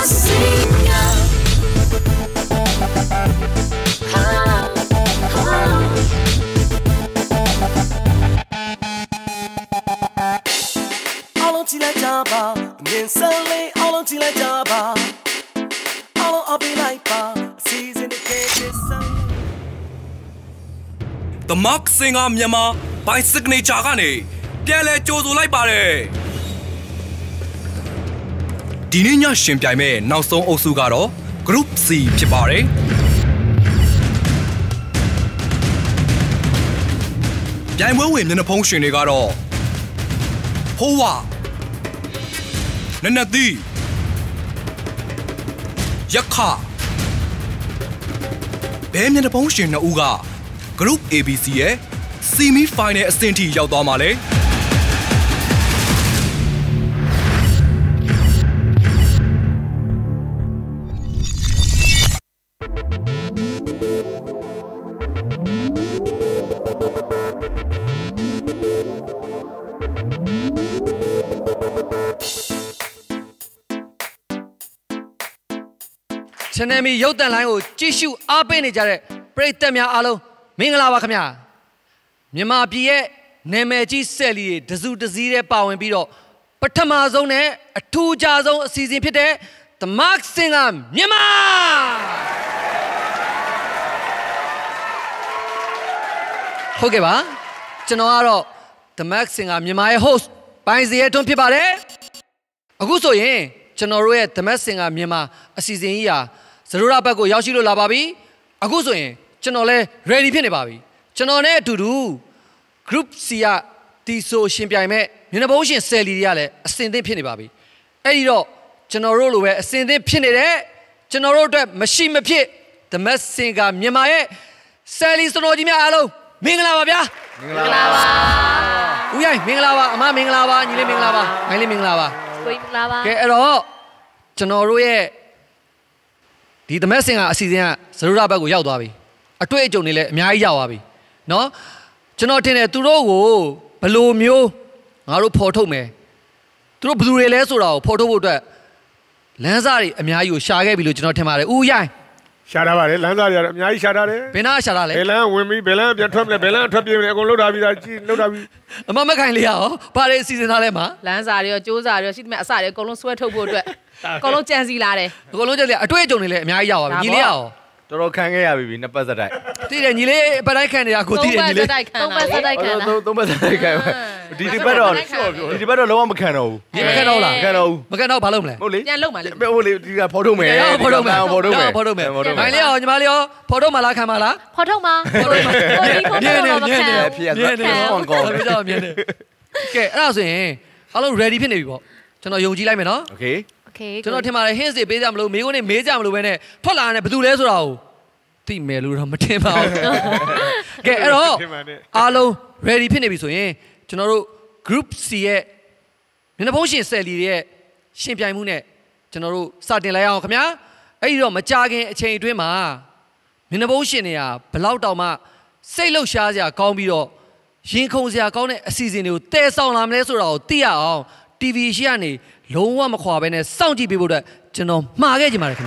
singer. All on till I jabba, then suddenly all on till I jabba. All on up in like bar, season the cake. The Mark Singer Myanmar by signature Gani. Tele Jozo like Bare. Dininya Shimpime, now so Osugaro, Group C Chipare. Jamwe win in a potion negaro. Hoa Nanadi Yaka Bam in a potion Uga. Group ABC semi-final Senti Yaudamale. Chanemi Yodan Lango, Jishu Abeni Jare, Break them ya alo. Mingala Wakamia Mima Pie, Nemeji Seli, the Zoo the Zire Pow and Biro, Patamazone, a 2 Jazo season pite, the Mark Singer, Mima Hogeva, Genoaro, the Mark Singer, Mima host, binds the Eton Pibare Aguso ye, Genore, the Mark Singer, Mima, a season year, Sarura Bago Yashiro Lababi, Aguso ye. Chanole ready penny baby. Chanone to do Group Sia Tiso Shimpiame, Unibotion Seliale, a sending penny baby. Edo, Chanoro, a sending penny there, Chanoro machine pit, the mess singer Miamae, Sally Sonodimia Alo, Mingala. We are Mingala, Ma Mingala, Nili Mingala, Miley Mingala. Get it all. Chanoro, the messenger season, Sarurabago Yaudabi. A 2 Jonile, Miayawabi. No? Chanotin Turo, Palomio, Aru Portome. Through Blue Lesura, Porto Wood. Lanzari, Miayu, Shaggy, Luchinotemare. Uya. Shadare, Lanzari, Miai Shadare, Pena Shadale. Bella, Wimmy, Bella, Trouble, Bella, Trouble, Lodavi. A Mamma kindly out, Paris season Alema. Lanzario, Josario, she met a side, Colon Sweater Wood. Colon Chancy Lade. Colon, a 2 Jonile, Miayawa, Gileao. Toro can't have been a passer. Didn't but I can't go to the Did you better low Macano? Macano Palome. Potome, Malio, Potoma Camala, Potoma. Okay, I was saying, hello, ready penny. To know Yogi Lamino? Okay. Okay. To not him, I hear the Bedam, me only Medam Luene, Polan, and Bedulezro. Female Matima. Get it all. Hello, ready penny. So, eh? To know Group C. In a potion, Sally, Shimpiamune, to know Satin Lao Camia, Ayo Machagi, a chain to ma. In a potion, Palautama, Salo Shazia, Combio, Shinkozia, Cone, a season, Tesson Lamnesor, Tia, TV Shiani. Low one McQuab and a soundy people that you know, Margaret American.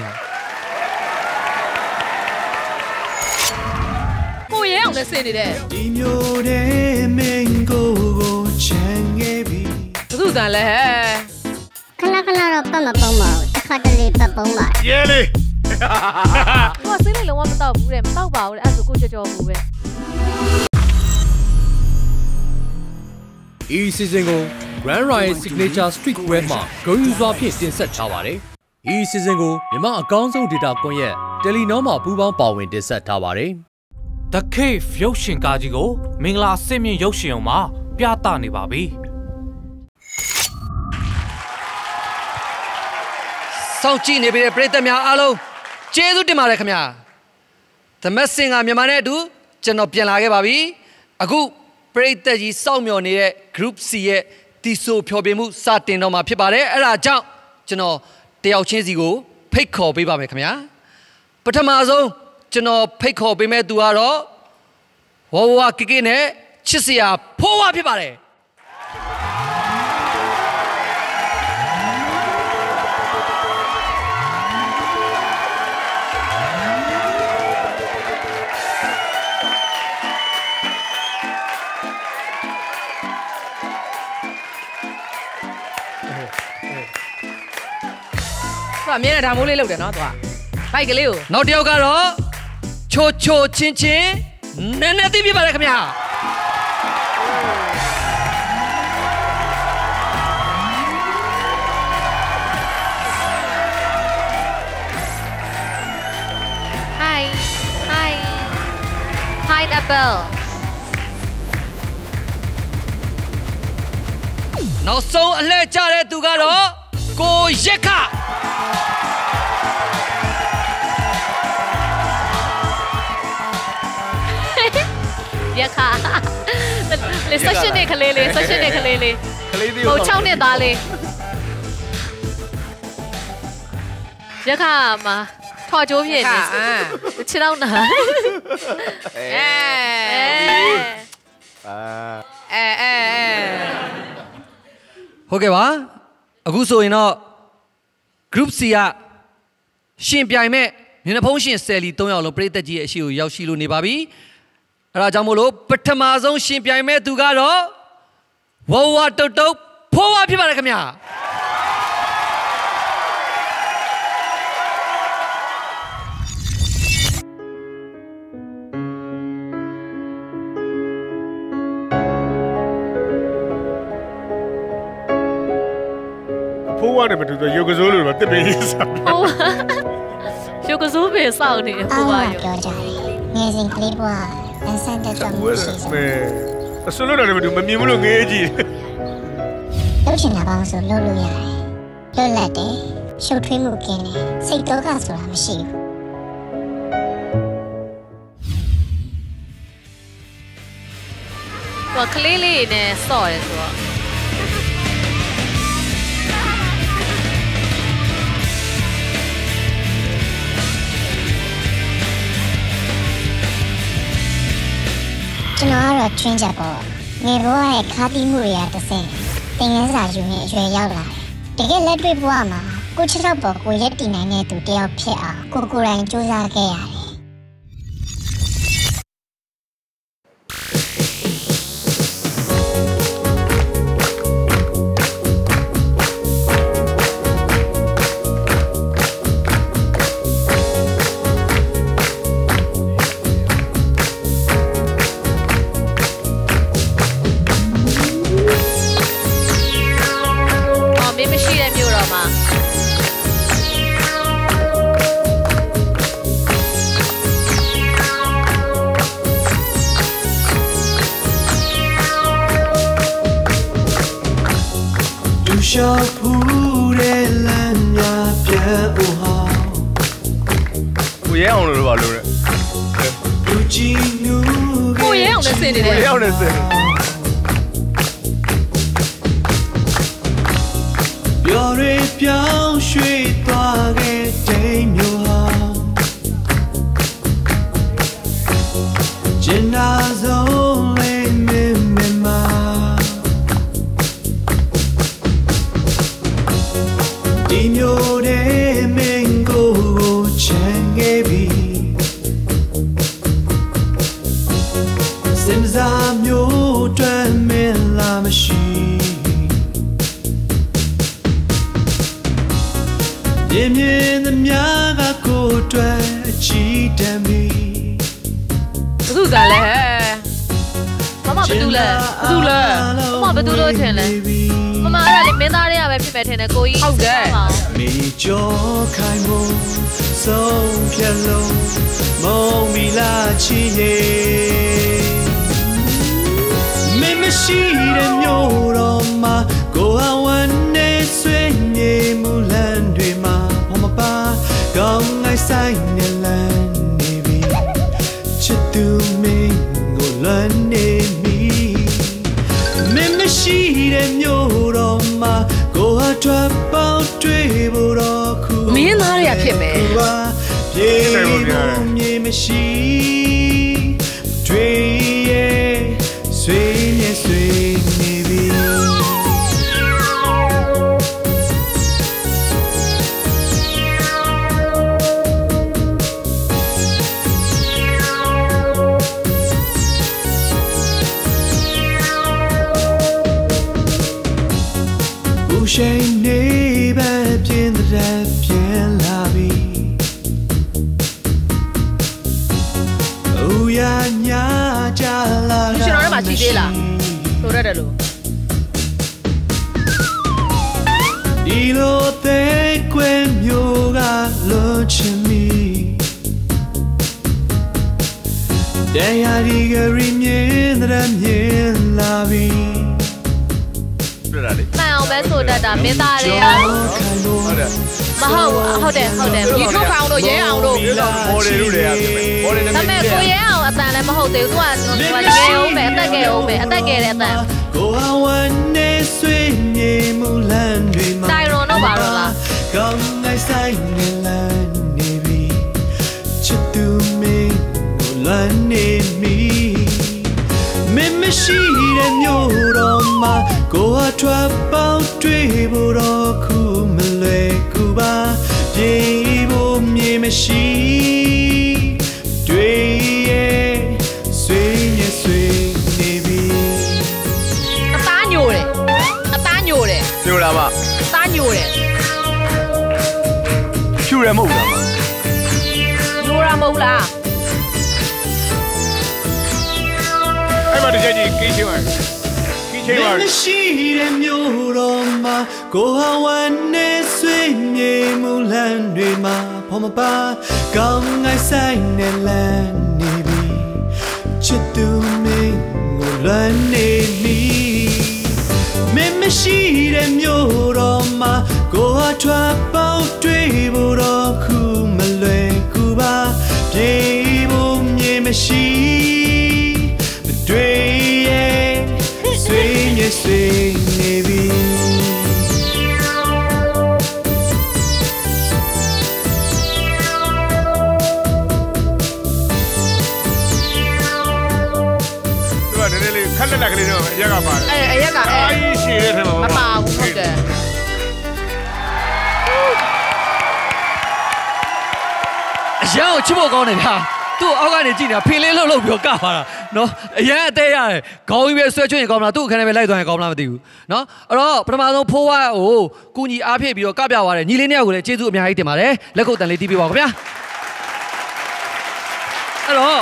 Oh, yeah, let's say it. In your name, go, Changaby. Who's that? Kalakala Pama Pomo, the Cataly Papoma. Yelly! What's the one without them? Talk about as a good job of it. Easy single. Grand Rise Signature Streetwear Mark, going to appear in such Tawari. Easy single, Yama Gonzo did up on yet. Telenoma Puban Bowing this at Tawari. The cave Yoshin Gajigo, Mingla Semi Yoshioma, Piatani Babi. So, Gene, if you break them out, hello, Jesu de Maracamia. The messing I'm your man do, Genopian Babi, a good break that you saw me on it, Group C. Tiso Piobimu, Satin on my Pibare, and I jump, Geno, the Alchenzigo, Pico Biba Mecamia. But Tamazo, Geno, Pico Bime Duaro, Wawa Kikine, Chisia, Poa Pibare. သူကအမြဲတမ်းဒါမိုးလေးလုပ်တယ်နော်သူကဘိုက်ကလေးကိုနောက်တစ်ယောက်ကတော့ချိုချိုချင်းချင်းနည်းနည်းသိပြပါလေခင်ဗျာ Pineapple နောက်ဆုံးအလှည့်ကျတဲ့သူကတော့ကိုရက်ခရက်ခလေဆက်ရှင်နေခလေးလေးဆက်ရှင်နေခလေးလေးဟို6နှစ်သားလေးရက်ခမှာထော်ကြိုးပြည့်နေခြေတော့နာဟုတ်ကဲ့ပါအခုဆိုရင်တော့ group C ကရှင်ပြိုင်မဲ့မျက်နှာဖုံးရှင်ဆယ်လီ3ယောက်လုံးပရိသတ်ကြီးရဲ့အရှိကိုရောက်ရှိလို့နေပါပြီအဲဒါကြောင့်မို့လို့ပထမဆုံးရှင်ပြိုင်မဲ့သူကတော့ဝဝတုတ်တုတ်ဖိုးဝဖြစ်ပါတယ်ခင်ဗျာဖိုးဝါနဲ့မတူတော့ရုပ်ကစိုးလို့တော့တစ်ပင်းရေးစားဖိုးဝါရုပ်ကစိုးပဲစောင့်နေဖိုးဝါပြောကြတယ်ငယ်စဉ်ကလေးဘွားအဆန်တက်တော့မရှိဘူးအစလို့တော့မတူမမြင်ဘူးလို့ငယ်ကြီးလုပ်ချင်တာပေါင်းဆိုလုပ်လို့ရတယ်လွတ်လပ်တယ်ရှုပ်ထွေးမှုကင်းတယ်စိတ်တော့ကဆိုတာမရှိဘူးကလေးလေးနဲ့စော့တယ်ဆိုတော့ကျွန်တော်ကတော့တွင်းချက်ပေါ့ငယ်ဘဝရဲ့ခါးတီးမှုတွေကတစ်ဆင့်တင်ငန်းစာယူနေအရွယ်ရောက်လာတယ်တကယ်လက်တွေ့ဘဝမှာကိုချစ်တော့ပေါ်ကိုရက်တည်နိုင်တဲ့သူတယောက်ဖြစ်အောင်ကိုယ်တိုင်စူးစမ်းခဲ့ရတယ်ကိုရဲအောင်လို့ပါလို့ကိုရဲအောင်နဲ့ဆင်နေတယ်ကိုရဲအောင်နဲ့ဆင်ပြောရပြောင်းရွှေ့သွားခဲ့တဲ့မျိုးဟာကျင်နာဆုံးလေးမင်းမဒီမျိုးတဲ့မင်းကိုချမ်းခဲ့ပြီစင်စားမျိုးတွင်မင်းလာမရှိမြင်မြင်သမျှကကိုယ်တွေ့အချီးတမ်းပြီဘသူကလဲမမဘသူလဲမမဘသူလို့ထင်လဲမမအဲ့ဒါလေမင်းသားတွေကပဲဖြစ်မယ်ထင်တယ်ကိုကြီးဟုတ်တယ်မိကျော်ခိုင်မို့ဆုံးဖြတ်လို့မုံမီလာချီရဲ့မင်းမရှိတဲ့မျိုးတော့မှကိုအဝမ်းနဲ့ဆွေးမြေမှုလမ်းတွေမှာဘာမပါကောင်းငိုင်းဆိုင်နဲ့လမ်းနေပြီချစ်သူမင်းကိုလွမ်းနေပြီမင်းမရှိတဲ့မျိုးတော့မှကိုအထွက်ပေါက်တွေ့ဖို့တော့ခုမင်းသားတွေကဖြစ်မယ်ပြေဖို့မြေမရှိတွေ့ရဲ့ဆွေးနေဆွေးနေပြီရှိန်နေပဲပြင်းတဲ့ပြင်းသေးလားဆိုရတယ်လို့ဒီလိုတဲ့ကွယ်မျိုးကလွန်ချင်မိတရားဒီကရီမြင်တဲ့မြင်လာပြီမှန်အောင်ပဲဆိုတတ်တာမင်းသားတွေကဟုတ်တယ်မဟုတ်တယ်ဒီထုတ်ခေါင်းတို့ရဲအောင်တို့ဘော်လေလူတွေကဘော်လေနဲ့ဒါပေမဲ့ကိုရဲအောင်အတန်လည်းမဟုတ်သေးဘူးသူကငယ်အောင်ပဲအသက်ကယ်အောင်ပဲအသက်ကယ်တဲ့အတန်ကိုအဝနေဆွေမြေမူလန်တွေမှာတိုင်ရွန်တော့ပါတော့လားကောင်းနိုင်ဆိုင်နေလန်နေပြီချစ်သူမင်းကိုလန်နေမိမင်းမရှိတဲ့မျိုးတော်မှာကိုအထွက်ပေါက်တွေ့ဖို့တော့ခုမလွယ်ကူပါပြေဖို့မြေမရှိတွေ့ရဲ့ဆွေးနေပြီအသားညိုတယ်ညိုတာမအသားညိုတယ်ဖြူရမဟုတ်လားညိုတာမဟုတ်လားအဲ့မှာတကြကြီးကိချင်းပါမရှိတဲ့မျိုးတော်မှာကိုဟာဝန်နေဆွေးမြေမူလန်တွေမှာဖော်မပါကောင်းငိုင်းဆိုင်နေလန်နေပြီချစ်သူမင်းကိုလွန်နေပြီမင်းမရှိတဲ့မျိုးတော်မှာကိုဟာထွက်ပေါက်တွေ့ဖို့တော့ခုမလွယ်ကူပါပြေဖို့မြေမရှိမတွေ့ရဲ့ဆွေးနေပြီခက်လက်ကလေးတော့အရက်ကပါတယ်အရက်ကအားကြီးရှည်တဲ့ထဲမှာမပါဘူးဟုတ်တယ်အရန်ကိုချစ်ဖို့ကောင်းတယ်ဗျာသူ့အောက်ကနေကြည့်နေတာဖင်လေးလှုပ်ပြီးတော့ကပါတာနော်အရန်အသေးရတယ်ခေါင်းကြီးပဲဆွဲချွင်းရင်ကောင်းမလားသူ့အခန်းထဲပဲလိုက်သွားရင်ကောင်းမလားမသိဘူးနော်အဲ့တော့ပထမဆုံးဖိုးဝါကိုကူညီအားဖြည့်ပြီးတော့ကပြသွားတယ်ညီလေးနှစ်ယောက်ကိုလည်းကျေးဇူးအများကြီးတင်ပါတယ်လက်ခုပ်တန်လေးတီးပေးပါဦးခင်ဗျာအဲ့တော့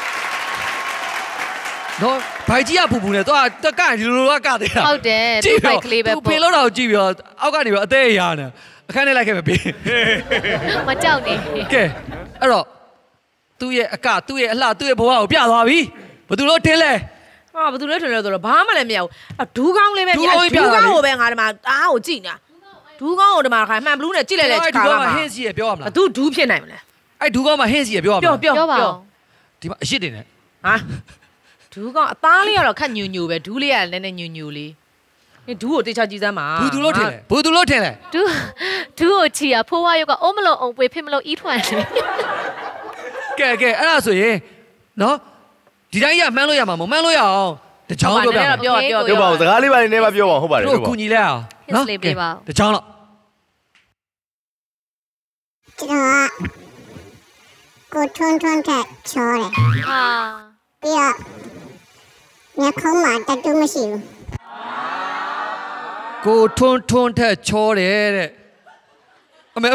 နော်ဘိုက်ကြီးကပူပူနဲ့တော့တက်ကဒီလိုလိုကသေးတာဟုတ်တယ်သူ့ဘိုက်ကလေးပဲပူဖေလို့တော့ကြည့်ပြီးတော့အောက်ကနေပြီးတော့အသေးအရာနဲ့အခန်းထဲလိုက်ခဲ့ပဲပေးမကြောက်နေကဲအဲ့တော့သူ့ရဲ့အကသူ့ရဲ့အလှသူ့ရဲ့ဘဝကိုပြသွားပြီဘယ်သူလို့ထင်းလဲဟာဘယ်သူလို့ထင်းလဲဆိုတော့ဘာမှလည်းမရဘူးဒူးကောင်းလေးပဲဒူးကောင်းကိုပဲငါဒီမှာအားကိုကြည့်နေတာဒူးကောင်းကိုဒီမှာခိုင်မှန်ဘလူးနဲ့ကြည့်လိုက်လေခါလာမှာဟင်းစီရပြောရမလားဘသူဒူးဖြစ်နိုင်မလဲအဲ့ဒူးကောင်းမှာဟင်းစီရပြောရမလားပြောပါဒီမှာအရှစ်တင်နေဟာဒူးကောင်းအသားလေးကတော့ခက်ညူညူပဲဒူးလေးကလည်းနည်းနည်းညူညူလေးဒူးကိုတေချာကြည့်စမ်းပါဘူးသူလို့ထင်လဲဘူးသူလို့ထင်လဲဒူးကိုချီရဖိုးဝါရုပ်ကအုံးမလုံးအောင်ပွေဖြစ်မလို့အီးထွန်တယ်ကဲအဲ့ဒါဆိုရင်နော်ဒီတိုင်းရမှန်းလို့ရမှာမမှန်းလို့ရအောင်တချောင်းပြောပြပြောပါဦးစကားလေးပါလေးနဲ့မပြောပါဟုတ်ပါတယ်တို့ကူညီလိုက်အောင်နော်တချောင်းတော့ကျွန်တော်ကိုထွန်းထက်ချောတယ်ဟာပြီးတော့ညခုံးမှာတတူးမရှိဘူးကိုထွန်းထက်ချောတယ်တဲ့အမေ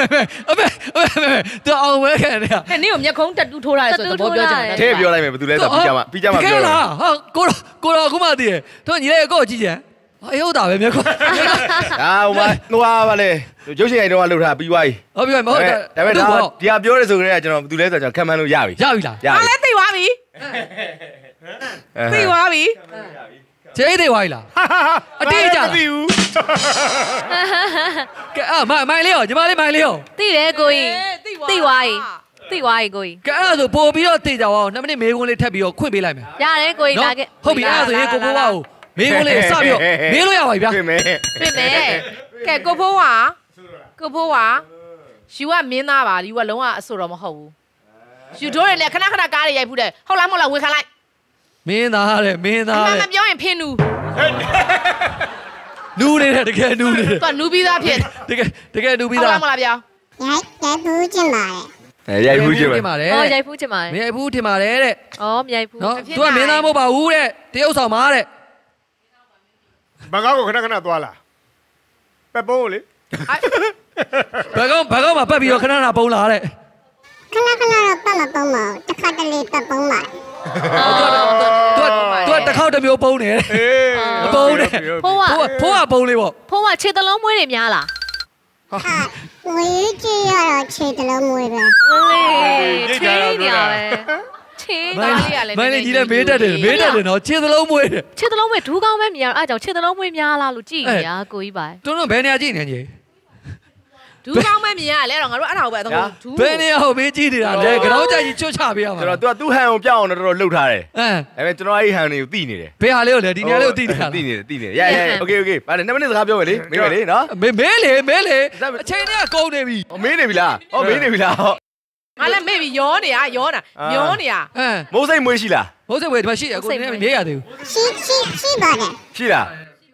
တော်အောင်ဝဲခံနေတာဟဲ့နင့်ကိုမျက်ခုံးတက်တူးထိုးထားတယ်ဆိုတော့သဘောပြောချင်တယ်ထဲပြောလိုက်မယ်ဘယ်သူလဲဆိုပြီးကြမှာပြောတာဟာကိုတော့အခုမှသိတယ်တို့ညီလေးကိုကြည့်ကြအေးဟုတ်တာပဲမျက်ခုံးဟာဟိုမှာပါလေရုပ်ရှင်ရိုက်တော့လှုပ်ထားပြီးသွားပြီဟုတ်ပြီမဟုတ်ဒါပေမဲ့ဒီဟာပြောရဲဆိုကြတဲ့ကျွန်တော်ဘယ်သူလဲဆိုတော့ကျွန်တော်ခံမှန်းလို့ရပြီလားအားလည်းသိသွားပြီသိသွားပြီကျေးသေးဝိုင်းလားအတေးကြလားမသိဘူးကဲမိုင်လေးရောညီမလေးမိုင်လေးရောသိတယ်ကိုကြီးသိသွားပြီကိုကြီးကဲအဲ့ဒါဆိုပို့ပြီးတော့သိကြအောင်2မိနစ်မေးခွန်းလေးထပ်ပြီးတော့ခွင့်ပေးလိုက်မယ်ရတယ်ကိုကြီးလာခဲ့ဟုတ်ပြီအဲ့ဒါဆိုရင်ကိုဖိုးဝါကိုမေးခွန်းလေးစပြီးတော့မေးလို့ရပါပြီဗျာတွေ့မယ်ကဲကိုဖိုးဝါယူကမင်းသားပါယူကလုံးဝအဆိုတော့မဟုတ်ဘူးယူတို့တွေလည်းခဏခဏကားတွေရိုက်ဖူးတယ်ဟုတ်လားမဟုတ်လားဝင်ခံလိုက်မင်းသားတဲ့မပြောရင်ဖင်းနူနူးနေတဲ့တကယ်နူးနေတယ်သူကနူးပြီးသားဖြစ်တကယ်နူးပြီးသားဟုတ်လားမလားပြောရိုက်ဖူးချင်ပါတယ်ရိုက်ဖူးချင်ပါတယ်ရိုက်ဖူးချင်ပါတယ်မရိုက်ဖူးထင်ပါတယ်တဲ့မရိုက်ဖူးနော်သူကမင်းသားမဟုတ်ပါဘူးတဲ့တရုတ်ဆောင်ပါတဲ့ဘန်ကောက်ကိုခဏခဏသွားလာပက်ပုံးလေဘန်ကောက်မှာပတ်ပြီးတော့ခဏခဏပုံးလာတဲ့ခဏတော့ပတ်မပုံးပါဘူးတစ်ခါတလေပတ်ပုံးပါသူကတစ်ခေါက်တစ်မျိုးပုံနေတယ်ပုံနေဖိုးကပုံလေးပေါ့ဖိုးကခြေတလုံးမွေးနေများလားငွေကြီးရတော့ခြေတလုံးမွေးပဲခြေနေရပဲခြေသားလေးကလည်းမင်းကြီးလည်းမေးတတ်တယ်နော်ခြေသလုံးမွေးတယ်ခြေသလုံးမွေးဒူးကောင်းပဲမြင်ရအဲ့ကြောင့်ခြေသလုံးမွေးများလားလို့ကြည့်နေရကိုကြီးပါတွန်းဘယ်နေရာကြည့်နေကြီးဒူးကောင်းပဲမြင်ရလဲတော့ငါတို့အဲ့ဒါကိုပဲအတော့ဒူးဘယ်နေရာကိုမေးကြည့်နေတာလဲကြောင်ကြကြီးချွတ်ချပေးရမှာကျွန်တော် तू ကသူ့ဟန်ကိုပြောင်းအောင်တော့လှုပ်ထားတယ်ဒါပေမဲ့ကျွန်တော်အဲ့ဟန်တွေကိုသိနေတယ်ဘယ်ဟာလေးကိုလဲဒီနေရာလေးကိုသိနေတာသိနေတယ်ရโอเคဗါလေ2မိနစ်စကားပြောမယ်လေမေးမယ်လေနော်မေးလေအချိန်တွေကကုန်နေပြီမေးနေပြီလားမေးနေပြီလားငါလည်းမေ့ပြီရောနေတာမျောနေတာမိုးစိတ်မွေးရှိလားမိုးစိတ်ဝေးဒီမှာရှိတယ်ကိုနေမေးရသေးဘူးရှိပါတယ်ရှိလား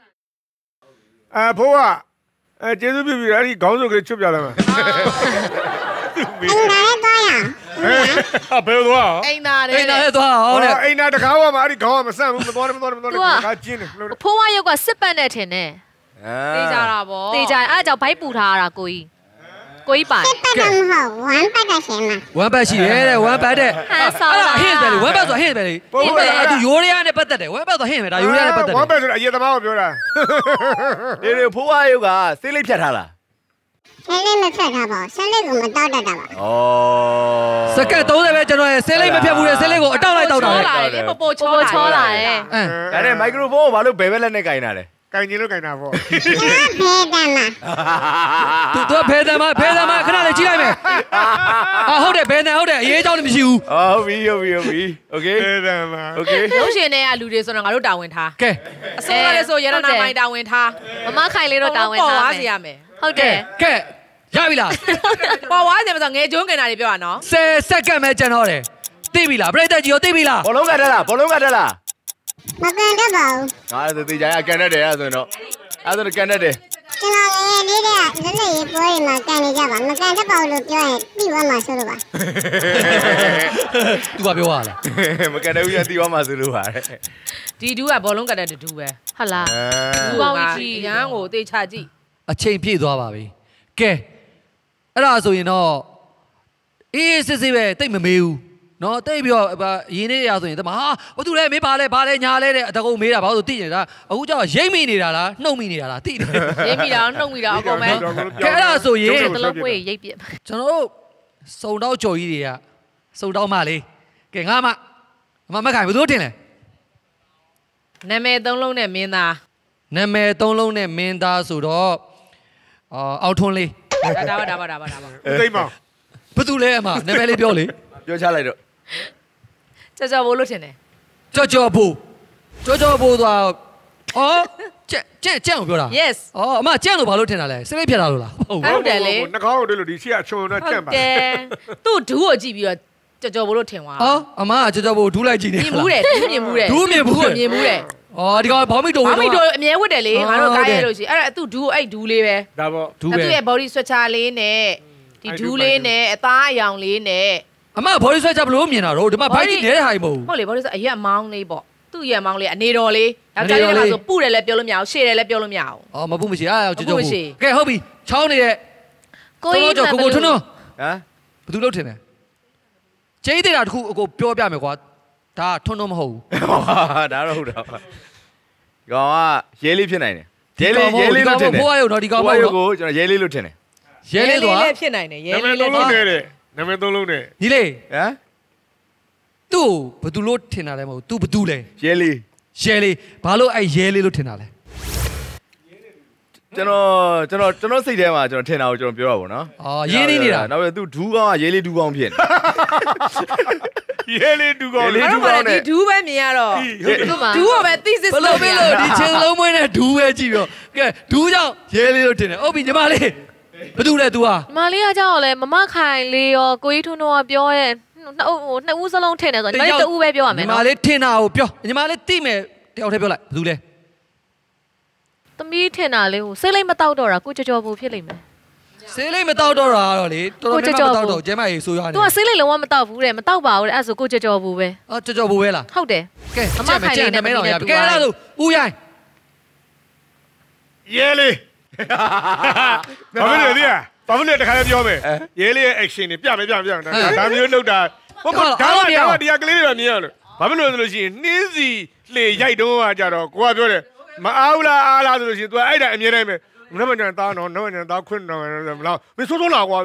ဖိုးကကျေးဇူးပြုပြီအဲ့ဒီခေါင်းစုပ်ကလေးချွတ်ပြလိုက်မှာအိမ်သားရဲ့သွားရဘယ်သွားအိမ်သားရဲ့သွားဟုတ်တယ်အိမ်သားတကားဝမှာအဲ့ဒီခေါင်းကမဆန့်ဘူးမသွားနဲ့ကားကျင်းတယ်ဖိုးဝါရုပ်ကစစ်ပတ်နဲ့ထင်တယ်တေးကြတာဗောတေးကြအဲ့ကြောင့်ဘိုက်ပူထားတာကိုကြီးပါစစ်ပတ်တော့မဟုတ်ဝမ်းပတ်တဲ့ရှင်မှာဝမ်းပတ်ရှိရဲတဲ့ဝမ်းပတ်တဲ့ဟင်းပဲလေဝမ်းပတ်ဆိုဟင်းပဲလေသူရိုးရရနဲ့ပတ်သက်တယ်ဝမ်းပတ်ဆိုဟင်းပဲဒါရိုးရရနဲ့ပတ်သက်တယ်ဝမ်းပတ်ဆိုတာအရေးသမားကိုပြောတာဒီဖိုးဝါရုပ်ကဆေးလေးဖြတ်ထားလားဆေးလေးမဖြတ်ထားပါဆေးလေးကိုမတောက်တတ်တာပါစကတ်30ပဲကျွန်တော်ဆေးလေးမဖြတ်ဘူးလေဆေးလေးကိုအတောက်လိုက်တောက်တာလေပိုချောလာတယ်ဒါနဲ့မိုက်ခရိုဖုန်းကိုဘာလို့ဘယ်ဘက်လက်နဲ့ကင်တာလဲကင်ချင်းလို့ကင်တာပေါ့သူဖဲတယ်မခဏလေးကြည့်လိုက်မယ်ဟုတ်တယ်ဘယ်နဲ့ဟုတ်တယ်အရေးအကြောင်းလည်းမရှိဘူးဟုတ်ပြီโอเคဖဲတယ်မโอเคရုပ်ရှင်တွေကလူတွေဆိုတော့ငါတို့တာဝန်ထားကဲအစိုးရလည်းဆိုရတနာမိုင်တာဝန်ထားမမခိုင်လေးတော့တာဝန်ထားမယ်ပေါ်သွားစီရမယ်ဟုတ်တယ်ကဲရပြီလားပေါ်သွားစီမယ်ဆိုငယ်ကျုံးကင်တာတွေပြောရနော် 10စက္ကန့်ပဲကျန်တော့တယ်သိပြီလားပြိတ္တကြီးရောသိပြီလားဘောလုံးကတက်လားမကန်တတ်ပါဘူးငါသေချာကန်တတ်တယ်အဲ့ဆိုရင်တော့ကန်တတ်တယ်ကျွန်တော်ငယ်လေးကလက်ရေးပွဲမှာကန်နေကြပါမကန်တတ်ပါဘူးလို့ပြောရင်ပြီးသွားမှာဆိုလို့ပါသူကပြောရလားမကန်တတ်ဘူးရပြီးသွားမှာဆိုလို့ပါဒီဒူးကဘောလုံးကတက်တဲ့ဒူးပဲဟုတ်လားဒူးပေါင်းကြီးရန်ကိုသေချာကြည့်အချိန်ပြည့်သွားပါပြီကဲအဲ့ဒါဆိုရင်တော့အေးစစ်ပဲတိတ်မမေးဘူးနော်တိတ်ပြီးတော့ရင်းနေရဆိုရင်တမဟာဘာသူလဲမေးပါလဲညာလဲတဲ့တကုံမေးတာဘာလို့သိနေတာအခုကျတော့ရိတ်မိနေတာလားနှုတ်မိနေတာလားသိတယ်ရိတ်မိတာနှုတ်မိတာအကုန်ပဲကဲအဲ့ဒါဆိုရင်တလုံးပွေရိတ်ပြကျွန်တော်တို့စုံတော့ကြော်ကြီးတွေကစုံတော့မှလေးကဲငါမခိုင်ဘယ်သူတင်လဲနာမည်3လုံးနဲ့မင်းသားနာမည်3လုံးနဲ့မင်းသားဆိုတော့အောက်ထွန်းလေးဒါပါသိမ့်မောင်ဘယ်သူလဲအမနာမည်လေးပြောလေပြောချလိုက်တော့ကြော်ဘိုးလို့ထင်တယ်ကြော်ဘိုးသွားကြက်ကိုပြောတာ yes အမကြက်လို့ဘာလို့ထင်တာလဲစိတ်လေးဖြတ်တာလို့လားဟုတ်တယ်လေနှာခေါင်းကိုတွေ့လို့ဒီရှိကချုံတော့ကြက်ပါသူ့ဒူးကိုကြည့်ပြီးတော့ကြော်ဘိုးလို့ထင်သွားအမကကြော်ဘိုးဒူးလိုက်ကြည့်နေမြင်မှုတယ်မြင်မှုတယ်ဒီကောင်ဘောမီတိုအမြဲဝတ်တယ်လေငါတို့ကားရဲလို့ရှိအဲ့ဒါသူ့ဒူးအဲ့ဒူးလေးပဲဒါပေါ့ဒူးပဲသူ့ရဲ့ body structure လေးနဲ့ဒီဒူးလေးနဲ့အသားအယောင်လေးနဲ့အမ body structure ဘယ်လိုမြင်တာတော့ဒီမှာဘိုက်ကြီးနေတဲ့ဟာကြီးမဟုတ်ဘူးဟုတ်လေ body structure အရက်မောင်းလေးပေါ့သူ့ရဲ့မောင်းလေးအနေတော်လေးယောက်ျားလေးကဆိုပုတယ်လည်းပြောလို့မရဘူးရှည်တယ်လည်းပြောလို့မရဘူးမပုမရှိကြောကဲဟုတ်ပြီချောင်းနေတဲ့ကိုထွန်းဘယ်သူလို့ထင်လဲကျိတ်တဲ့တာတခုအကိုပြောပြမယ်ကွာဒါထွန်းမဟုတ်ဘူးဒါတော့ဟုတ်တော့ကောင်ကရဲလေးဖြစ်နိုင်တယ်ရဲလေးလို့ထင်တယ်ဘိုးရုပ်တော့ဒီကောင်ဘိုးရုပ်ကိုကျွန်တော်ရဲလေးလို့ထင်တယ်ရဲလေးတော့ဖြစ်နိုင်တယ်ရဲလေးလည်းလုံးနေတဲ့နာမည်3လုံးနဲ့ညီလေးသူ့ဘယ်သူလို့ထင်တာလဲမဟုတ်သူဘယ်သူလဲရဲလေးဘာလို့အဲ့ရဲလေးလို့ထင်တာလဲကျွန်တော်စိတ်ထဲမှာကျွန်တော်ထင်တာကိုကျွန်တော်ပြောတာပေါ့နော်ရင်းနေနေတာနောက်ပြီးသူဒူးကောင်းကရဲလေးဒူးကောင်းဖြစ်နေရဲလေးဒူးကောင်းနဲ့ဒီဒူးပဲမြင်ရတော့ဒူးကိုပဲသိစစ်လို့ဒီချင်းလုံးမွေးနဲ့ဒူးပဲကြည့်ပြီးတော့ကဲဒူးကြောင့်ရဲလေးလို့ထင်တယ်ဟုတ်ပြီညီမလေးဘယ်သူလဲ तू ဟာညီမလေးကကြောက်လဲမမခိုင်လေးရောကိုကြီးထွန်းတော့ပြောရဲ့နှစ်ဦးစလုံးထင်တယ်ဆိုညီမလေးတဦးပဲပြောရမယ်နော်ညီမလေးထင်တာကိုပြောညီမလေးသိမယ်တယောက်တည်းပြောလိုက်ဘယ်သူလဲသမီးထင်တာလေးကိုစိတ်လိမ့်မတောက်တော့တာကိုကြော်ဘူးဖြစ်လိမ့်မယ်စိတ်လိမ့်မတောက်တော့တာတော့လေတော်တော်များများမတောက်တော့ကျဲမကြီးဆိုရတယ် तू ကစိတ်လိမ့်လုံးဝမတောက်ဘူးတဲ့မတောက်ပါဘူးတဲ့အဲ့ဆိုကိုကြော်ဘူးပဲကြော်ဘူးပဲလားဟုတ်တယ်ကဲမမခိုင်လေးနဲ့မင်းတော်ရကဲအဲ့ဒါဆိုဦးရိုင်းရဲလေးဘာဖြစ်လဲဘာဖြစ်လဲတခါလည်းပြောမယ်ရဲလေးရဲ့ action တွေပြမယ်ဒါမျိုးလုပ်တာဟုတ်ဒါကဒီကလေးတွေမြင်ရလို့ဘာဖြစ်လို့လဲဆိုလို့ရှိရင်နှင်းစီလေရိုက်တော့ကကြတော့ကိုကပြောတယ်မအားဘူးလားအားလားဆိုလို့ရှိရင် तू အဲ့ဒါအမြဲတမ်းပဲနမညာသားနော်နမညာသားခွင့်တော့မလားမင်းဆိုးဆိုးလာကွာ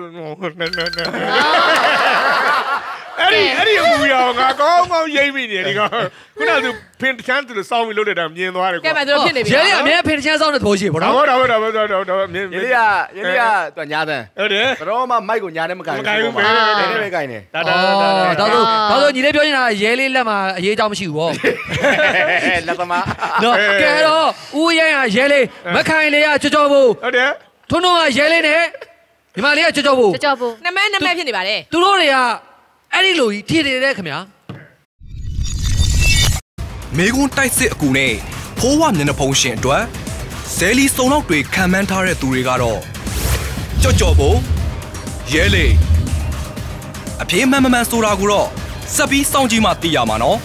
အဲ့ဒီအမူအရာငါကောင်းကောင်းရိပ်မိနေတယ်ဒီကောင်ခုနကသူဖင်တချမ်းသူစောင်းပြီးလုပ်နေတာမြင်သွားတယ်ကွာကဲမဲ့သူဖြစ်နေပြီရဲလေးအမြဲဖင်တချမ်းစောင်းတဲ့သဘောရှိပေါ့နော်ဟုတ်ရေလေးကသူညာတန်းဟုတ်တယ်တော့မှမိုက်ကိုညာနဲ့မကန်ဘူးနည်းနည်းပဲကန်နေဒါဆိုညီလေးပြောနေတာရဲလေးလက်မှာအရေးအကြောင်းမရှိဘူးပေါ့လက်သမားနော်ကဲတော့ဦးရဲရဲလေးမခိုင်လေးကကြောဖို့ဟုတ်တယ်ထွန်းထွန်းကရဲလေးနဲ့ဒီမလေးကကြောဖို့နမဲဖြစ်နေပါတယ်သူတို့တွေကအဲ့ဒီလိုကြီးထည့်တယ်ခင်ဗျာမေကွန်းတိုက်စစ်အကူနဲ့ဖိုးဝမျက်နှာဖုံးရှင်အတွက်ဇဲလီစုံနောက်တွေခံမှန်းထားတဲ့သူတွေကတော့ကြော့ဖို့ရဲလေအပြေးမှန်ဆိုတာကိုတော့စက်ပြီးစောင့်ကြည့်မှသိရမှာနော်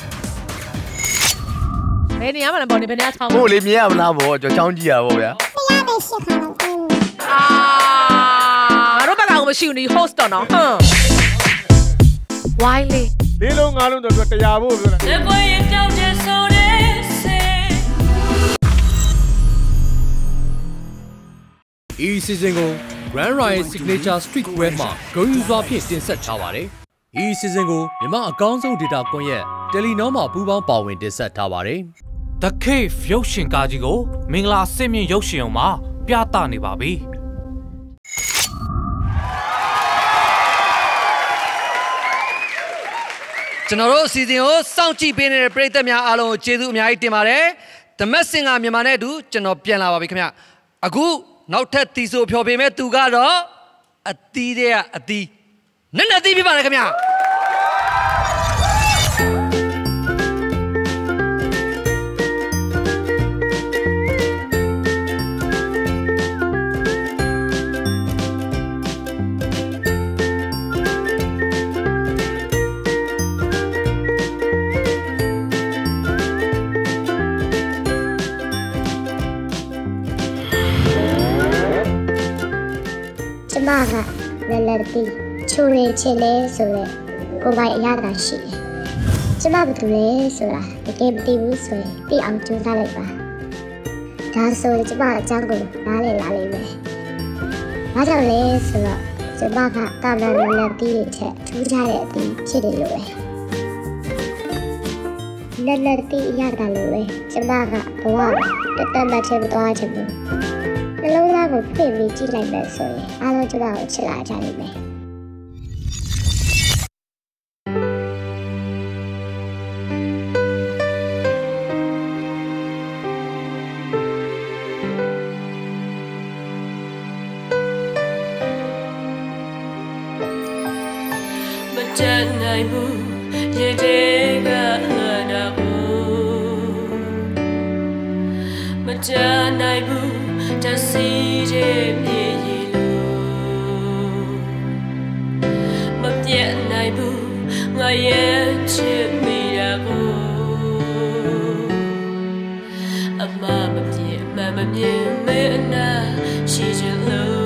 ဘယ်နေရာမှာလဲပေါ့နေဘယ်နေရာချောင်းဟိုလေမြင်ရမလားပေါ့ကြော်ချောင်းကြည့်ရပါဗျာတရားပဲရှစ်ခါလောက်တင်းငါတို့ဘက်ကမရှိဘူးနီ host တော့နော်ဝိုင်းလေးလေးလုံးငါးလုံးတော့တရားဖို့ပြောတာဒီကွယ်ရင်ကြောက်တဲ့ဆိုတဲ့စေဒီ season ကို Grand Royal Signature Streetwear မှာဂုဏ်ယူစွာဖြင့်တင်ဆက်ထားပါတယ်ဒီ season ကိုမြန်မာအကောင်းဆုံး data ကွန်ရက် Telenor မှာပူးပေါင်းပါဝင်တင်ဆက်ထားပါတယ် The Cave ရုပ်ရှင်ကားကြီးကိုမင်္ဂလာစစ်မြင့်ရုပ်ရှင်အောင်မှာပြသနေပါပြီကျွန်တော်တို့အစီအစဉ်ကိုစောင့်ကြည့်ပေးနေတဲ့ပရိသတ်များအားလုံးကိုကျေးဇူးအများကြီးတင်ပါတယ်။ The Mask Singer မြန်မာနဲ့အတူကျွန်တော်ပြန်လာပါပြီခင်ဗျ။အခုနောက်ထပ်တီဆိုဖျော်ဖြေမဲ့သူကတော့အသီးတဲ့အသီးနဲ့အသီးပြပါလေခင်ဗျ။ကျမကလည်းလည်းတီးချိုးရချင်လဲဆိုတော့ကိုယ်ပိုင်အရသာရှိတယ်။ကျမဘာလို့လဲဆိုတာတကယ်မသိဘူးဆိုရင်သိအောင်ကြိုးစားလိုက်ပါ။ဒါဆိုရင်ကျမအကြောင်းကိုနားလည်လာလိမ့်မယ်။ဘာကြောင့်လဲဆိုတော့ကျမကတာမန်လည်းတီးတဲ့ချက်ထူးခြားတဲ့အတီးဖြစ်တယ်လို့ပဲ။လည်းလည်းတီးအရသာလို့ပဲကျမကဘဝတသက်မှချင်သွားချင်ဘူး။နှလုံးသားကိုဖွင့်ပြီးကြည့်လိုက်မယ်ဆိုရင်အားလုံးကျမကိုချစ်လာကြလိမ့်မယ်မတတ်နိုင်ဘူးရေတွေကလာဘူးမတတ်နိုင်ဘူးတစီတဲ့ပြေရီလို့မပြတ်နိုင်ဘူးငါရဲ့ချစ်မိတာကိုအမမပြည့်မမမြင်မဲနာရှိချင်လို့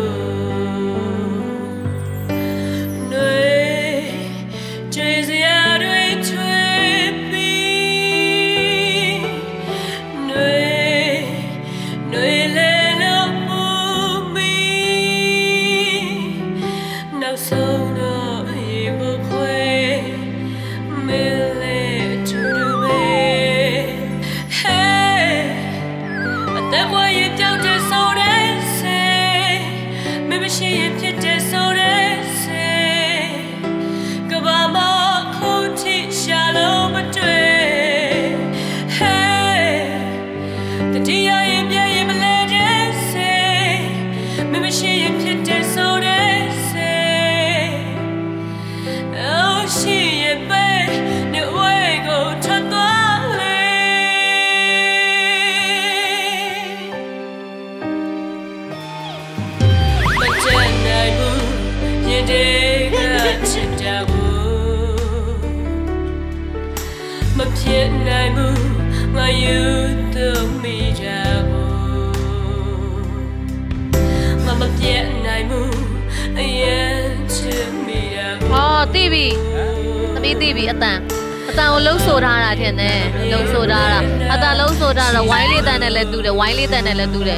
တီဗီအတန်တန်ကိုလှုပ်ဆိုထားတာထင်တယ်လှုပ်ဆိုထားတာအတန်လှုပ်ဆိုထားတာဝိုင်းလေးတန်နဲ့လည်းတူတယ်ဝိုင်းလေးတန်နဲ့လည်းတူတယ်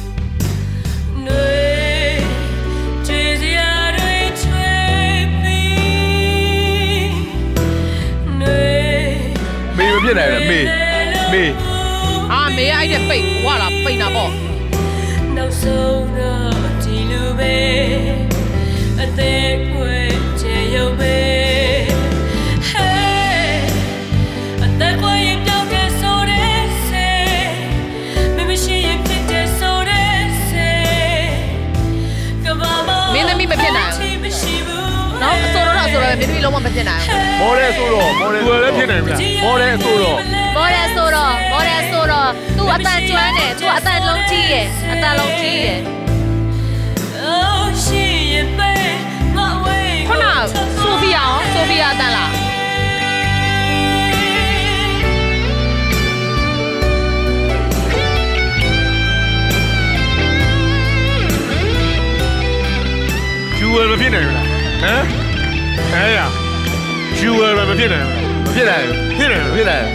မေမဖြစ်နိုင်ဘူးမေအာမေအဲ့တဲ့ပိတ်ဝါလာပိတ်နာပေါ့နောက်ဆုံးတော့ဒီလိုပဲအသေးခွေချေရုံပဲနော်အစိုးရတော့ဆိုတော့မင်းသမီးလုံးဝမဖြစ်နိုင်ဘူးမော်ရဲဆိုတော့မော်ရဲလည်းဖြစ်နိုင်ဘူးလားမော်ရဲဆိုတော့သူ့အတန်ကျွမ်းတယ်သူ့အတန်လုံးကြီးရယ်အတန်လုံးကြီးရယ်ခုနဆိုဖီယာအတန်လားဂျူဝယ်မဖြစ်နိုင်ဘူးလားဟမ်အဲ့ရဂျူဝယ်မဖြစ်နိုင်ဘူးမဖြစ်နိုင်ဘူးဖြစ်နိုင်ဖြစ်နိုင်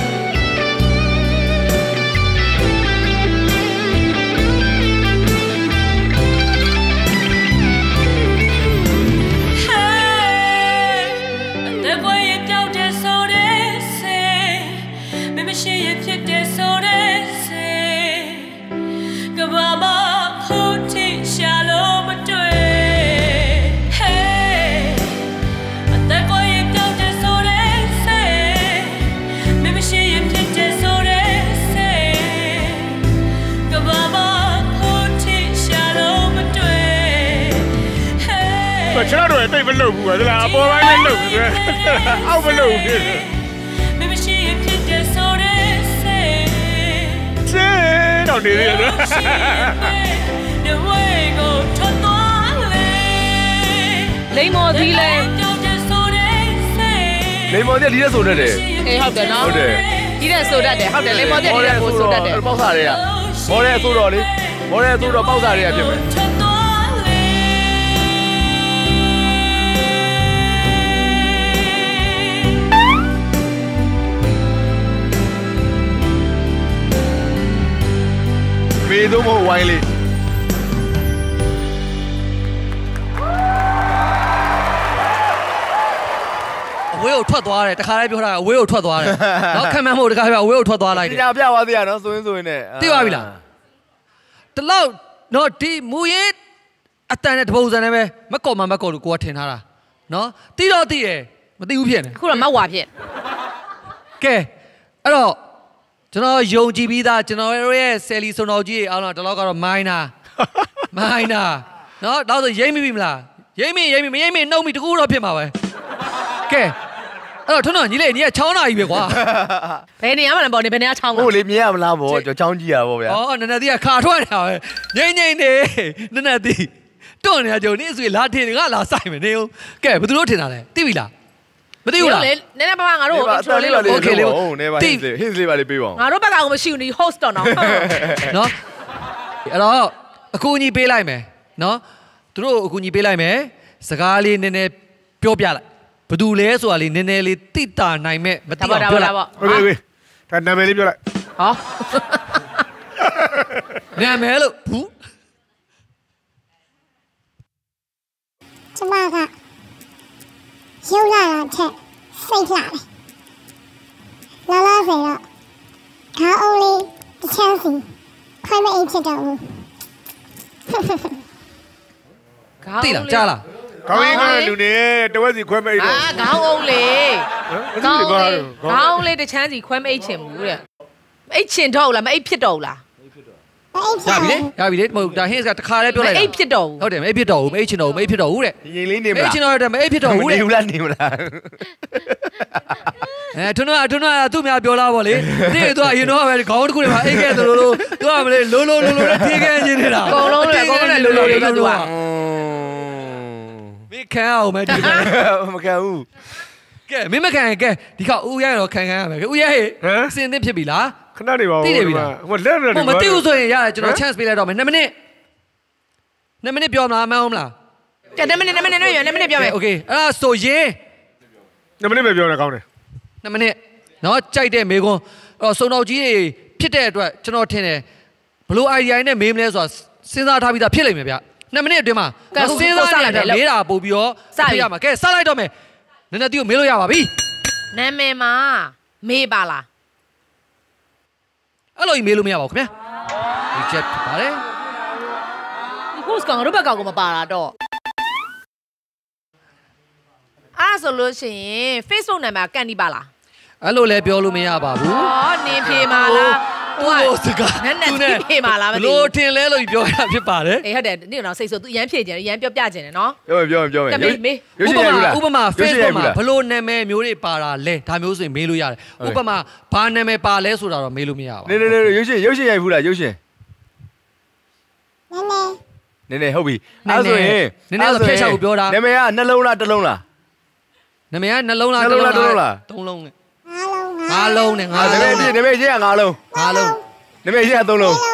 ကျွန်တော်တို့တိတ်မလုပ်ဘူးကွာဒီလားအပေါ်ပိုင်းလည်းလုပ်ဘူးကွာအောက်မလုပ်ဘူးမရှိဖြစ်တဲ့ဆိုတဲ့စေတော့နေရတယ်လိမ္မော်သီးလဲလိမ္မော်သီးဒီတဲ့ဆိုတတ်တယ်အေးဟုတ်တယ်နော်ဟုတ်တယ်ဒီတဲ့ဆိုတတ်တယ်ဟုတ်တယ်လိမ္မော်သီးဒီတဲ့ကိုဆိုတတ်တယ်ပေါက်စားတွေကမော်ရဲဆိုတော့လေမော်ရဲဆိုတော့ပေါက်စားတွေကဖြစ်မယ်မေတော့မဝိုင်းလေအဝေးကိုထွက်သွားတယ်တခါလေးပြောတာအဝေးကိုထွက်သွားတယ်နော်ခံမှန်းဖို့တခါပြောအဝေးကိုထွက်သွားလိုက်တယ်ညာပြသွားသေးရနော်ဆိုရင်နဲ့သိပါပြီလားတလောက်နော်ဒီမူရင်အတန်နဲ့တပုံစံနဲ့ပဲမကော်မှမကော်လို့ကိုကထင်ထားတာနော်တိတော့တိရယ်မသိဘူးဖြစ်နေအခုတော့မဝါဖြစ်ကဲအဲ့တော့ကျွန်တော်ယုံကြည်ပြီးသားကျွန်တော်ရဲ့ဆယ်လီစုံတော်ကြီးအားလုံးတလောက်ကတော့မိုင်းနာနော်တော့ဆိုရိမ့်မိပြီမလားရိမ့်မိမရိမ့်မိနှုတ်မိတကူတော့ဖြစ်မှာပဲကဲအဲ့တော့ထွန်းတော်ညီလေးညီကချောင်းနာကြီးပဲကွာဘယ်နေရမှာလဲပေါ့နေဘယ်နေရချောင်းကိုဟုတ်လေမြင်ရမလားပေါ့ကျွန်တော်ချောင်းကြည့်ရပါဗျာဩနည်းနည်းသေးကခါထွက်နေတာပဲငိမ့်နေနည်းနည်းသေးတွန့်နေတာကြုံနေအဆွေလာထင်ငါလာဆိုင်မယ်နေဦးကဲဘယ်သူတို့ထင်တာလဲသိပြီလားမသိဘူးလားနည်းနည်းပါးငါတို့ intro လေးလို့ okay လေးဟုတ်နေပါ hint လေးပါလေးပေးပါဦးငါတို့ဘက်ကကိုမရှိဘူးနီ host တော့နော်နော်အဲ့တော့အကူအညီပေးလိုက်မယ်နော်သူတို့အကူအညီပေးလိုက်မယ်စကားလေးနည်းနည်းပြောပြလိုက်ဘယ်သူလဲဆိုတာလေးနည်းနည်းလေးသိတာနိုင်မဲ့မသိအောင်ပြောလိုက်โอเคဒါနာမည်လေးပြောလိုက်ဟောနာမည်လို့ဘူးကျမကရုပ်လာတာထက်စိတ်လာတယ်လာလာဆိုတော့ခေါင်းအုံးလေးတစ်ချမ်းစီခွဲမအိမ်ဖြစ်တော့ဘူးသိလားကြားလားခေါင်းရင်းကလူနေတဝက်စီခွဲမအိမ်တော့ခေါင်းအုံးလေးခေါင်းအုံးလေးတစ်ချမ်းစီခွဲမအိမ်ချင်ဘူးတဲ့အိတ်ချင်တော့လားမအိတ်ဖြစ်တော့လားရပြီလေမဟုတ်ဒါ hint ကတခါလေးပြောလိုက်အိတ်ဖြစ်တော့ဘူးဟုတ်တယ်မအိတ်ဖြစ်တော့ဘူးမအိတ်ချင်တော့ဘူးမအိတ်ဖြစ်တော့ဘူးတဲ့ရင်လေးနေမလားအိတ်ချင်တော့တယ်မအိတ်ဖြစ်တော့ဘူးတဲ့နေဘူးလားနေမလားထွန်းကသူ့များပြောလားဗောလေတိသူကအရင်တော့ပဲခေါင်းတစ်ခုတွေမှာအိတ်ခဲ့သလိုလိုသူကမလေးလိုနဲ့ထေးခဲနေနေတာအကုန်လုံးလည်းလိုတွေပဲသူကမင်းခံအောင်မယ်ဒီမခံဘူးကဲမင်းမခံရင်ကဲဒီခါဦးရဲတော့ခံရမယ်ဦးရဲဟေ့စင်သစ်ဖြစ်ပြီလားခဏနေပါဦးသိနေပြီလားဟိုလက်နေဟိုမသိဘူးဆိုရင်ရတယ်ကျွန်တော် chance ပေးလိုက်တော့မယ်2မိနစ်ပြောမလားမဟုတ်လား 2မိနစ်ပြောမယ်โอเคအဲ့ဒါဆိုရင် 2မိနစ်ပဲပြောနေကောင်းတယ် 2 မိနစ်နော်ကြိုက်တဲ့မေကွန်းစုံတော်ကြီးတွေဖြစ်တဲ့အတွက်ကျွန်တော်ထင်တယ်ဘလို့ idea နဲ့မေးမလဲဆိုတာစဉ်းစားထားပြီးသားဖြစ်လိမ့်မယ်ဗျ2 မိနစ်အတွင်းမှာစဉ်းစားလိုက်တယ်မေးတာပို့ပြီးတော့ပြရမှာကဲစလိုက်တော့မယ်နည်းနည်းတီးကိုမေးလို့ရပါပြီနာမည်မှာမေးပါလားအဲ့လိုကြီးမေးလို့မရပါဘူးခင်ဗျာ reject ပါတယ် host ကောင်တို့ဘက်ကောင်ကမပါတာတော့အားဆိုလို့ရှိရင် Facebook နာမည်ကန်ဒီပါလားအဲ့လိုလည်းပြောလို့မရပါဘူးနင်းဖြေပါလားသူ့စကားနည်းဖြေပါလားမသိဘူးဘလို့ထင်လဲလို့ပြောရတာဖြစ်ပါတယ်ဟုတ်တယ်နေ့တော့စိတ်ဆိုသူရမ်းဖြေကြတယ်ရမ်းပြောပြကြတယ်နော်ပြောမယ်ဥပမာ Facebook မှာဘလို့နာမည်မျိုးတွေပါတာလဲဒါမျိုးဆိုရင်မေးလို့ရတယ်ဥပမာဘာနာမည်ပါလဲဆိုတာတော့မေးလို့မရပါဘူးနေရုပ်ရှင်ရိုက်ဘူးလားရုပ်ရှင်နည်းဟုတ်ပြီအဲ့ဆိုရင်နည်းနည်းဆိုဖျက်ချောက်ကိုပြောတာနာမည်ကနှလုံးလားတစ်လုံးလားနာမည်ကနှလုံးလား3လုံးနဲ့5လုံးနဲ့5လုံးနာမည်ချင်းက5လုံးနာမည်ချင်းက3လုံး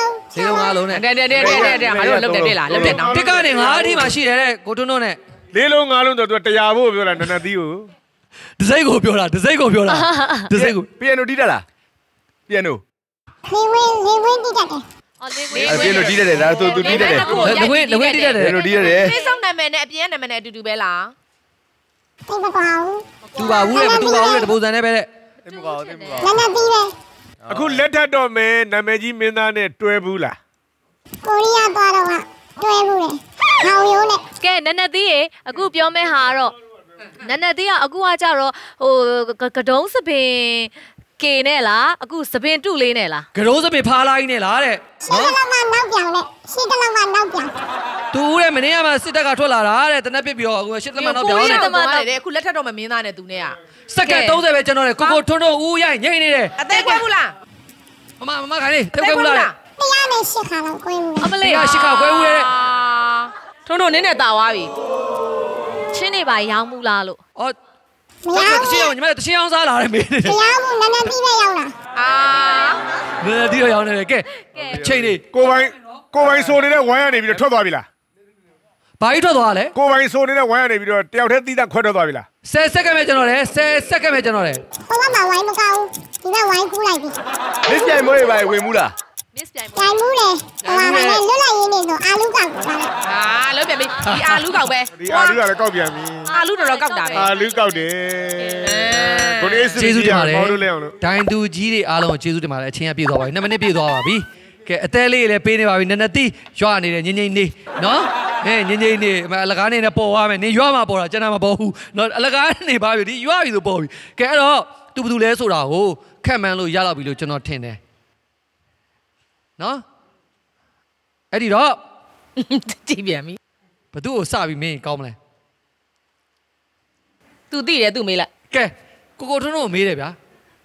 5လုံးနဲ့တဲ့ငါတို့လုတ်တယ်ပြလားလုတ်တယ်နော်တစ်ကနေ5အထိမှရှိတယ်တဲ့ကိုတွန်းတွန်းနဲ့ 4လုံး5လုံးဆိုတော့100ဖို့ပြောတာနနသီးကိုဒစိတ်ကိုပြောတာဒစိတ်ကိုပီယနိုတီးတယ်လားပီယနိုလေးဝင်းတီးတတ်တယ်ပီယနိုတီးတယ်ဒါသူတီးတယ်လက်ဝင်းတီးတယ်ပီယနိုတီးတယ်ဖေးဆောင်နာမည်နဲ့အပြင်နာမည်နဲ့အတူတူပဲလားသိမကွာဘူးတူပါဘူးလေမတူပါဘူးလေတပူစံနဲ့ပဲတဲ့သိမကွာနည်းနည်းပြီးပဲအခုလက်ထပ်တော့မယ်နာမည်ကြီးမင်းသားနဲ့တွဲဘူးလားကိုရီးယားသွားတော့တွဲဘူးလေဟောင်ရိုးနဲ့ကဲနနသီးရေအခုပြောမဲ့ဟာတော့နနသီးကအခုကကြတော့ကတုံးစပင်ကေနဲ့လားအခုစပင်တုလေးနဲ့လားကတုံးစပင်ဖားလိုက်နဲ့လားတဲ့ရှင်းတလောက်ကနောက်ပြောင်နဲ့ရှင်းတလောက်ကနောက်ပြောင်သူတဲ့မင်းကမှစစ်တပ်ကထွက်လာတာတဲ့တနက်ပစ်ပြီးတော့အခုရှင်းတမနောက်ပြောင်နဲ့တမနောက်တယ်အခုလက်ထပ်တော့မင်းသားနဲ့သူနဲ့ကစက္ကန့်30ပဲကျွန်တော်လေကိုထွန်းဦးရိုက်ငိမ့်နေတယ်အသေးကွဲဘူးလားမခိုင်လေးသေးကွဲဘူးလား 108ခါလောက်ကွဲဘူးအမလေး 108ခါကွဲဘူးတဲ့ထွန်းနင်းနဲ့တာသွားပြီချင်းနေပါရောင်းမှုလားလို့အော်မရဘူးတချင်အောင်ညီမတချင်အောင်စားလာတယ်မေးနေတယ်မရဘူးနည်းနည်းပြီးပဲရောက်လာနည်းနည်းပြီးတော့ရောက်နေတယ်ကဲအချိန်လေးကိုပိုင်ဆိုနေတဲ့ဝိုင်းကနေပြီးတော့ထွက်သွားပြီလားဘာကြီးထွက်သွားလဲကိုပိုင်ဆိုနေတဲ့ဝိုင်းကနေပြီးတော့တယောက်တည်းသီးသန့်ခွဲထွက်သွားပြီလား 10စက္ကန့်ပဲကျွန်တော်တယ်10စက္ကန့်ပဲကျွန်တော်တယ်ဟိုဘက်မှာဝိုင်းမကောင်းဒီဘက်ဝိုင်းကူးလိုက်ပြီမစ်ပြိုင်မွေးပါဝင်ဘူးလားမစ်ပြိုင်မွေးတယ်ဟိုမှာလည်းလွတ်လိုက်ရင်းနေဆိုအာလူကောက်လွတ်ပြန်ပြီဒီအာလူကောက်ပဲဒီအာလူကလည်းကောက်ပြန်ပြီအာလူတော့ကောက်တာပဲအာလူကောက်တယ်ကိုလေးကျေးဇူးတင်ပါတယ်ဒိုင်သူကြီးတွေအားလုံးကိုကျေးဇူးတင်ပါတယ်အချင်းကပြည့်သွားပါပြီ2မိနစ်ပြည့်သွားပါပြီကဲအသေးလေးလည်းပေးနေပါပြီနည်းနည်းတီးရွာနေတယ်ငိမ့်နေနော်ငိမ့်နေအလကားနေနဲ့ပေါ်သွားမယ်နင်ရွာမှာပေါ်တာကျွန်တော်မပေါ်ဘူးနော်အလကားနေပါပြီဒီရွာပြီဆိုပေါ်ပြီကဲအဲ့တော့သူဘယ်သူလဲဆိုတာကိုခက်မှန်းလို့ရတော့ပြီလို့ကျွန်တော်ထင်တယ်နော်အဲ့ဒီတော့ကြည့်ပြန်ပြီဘသူ့ကိုစပြီးမင်းကောင်းမလဲသူသိတယ်သူမေးလိုက်ကဲကိုထွန်းတို့မေးတယ်ဗျာ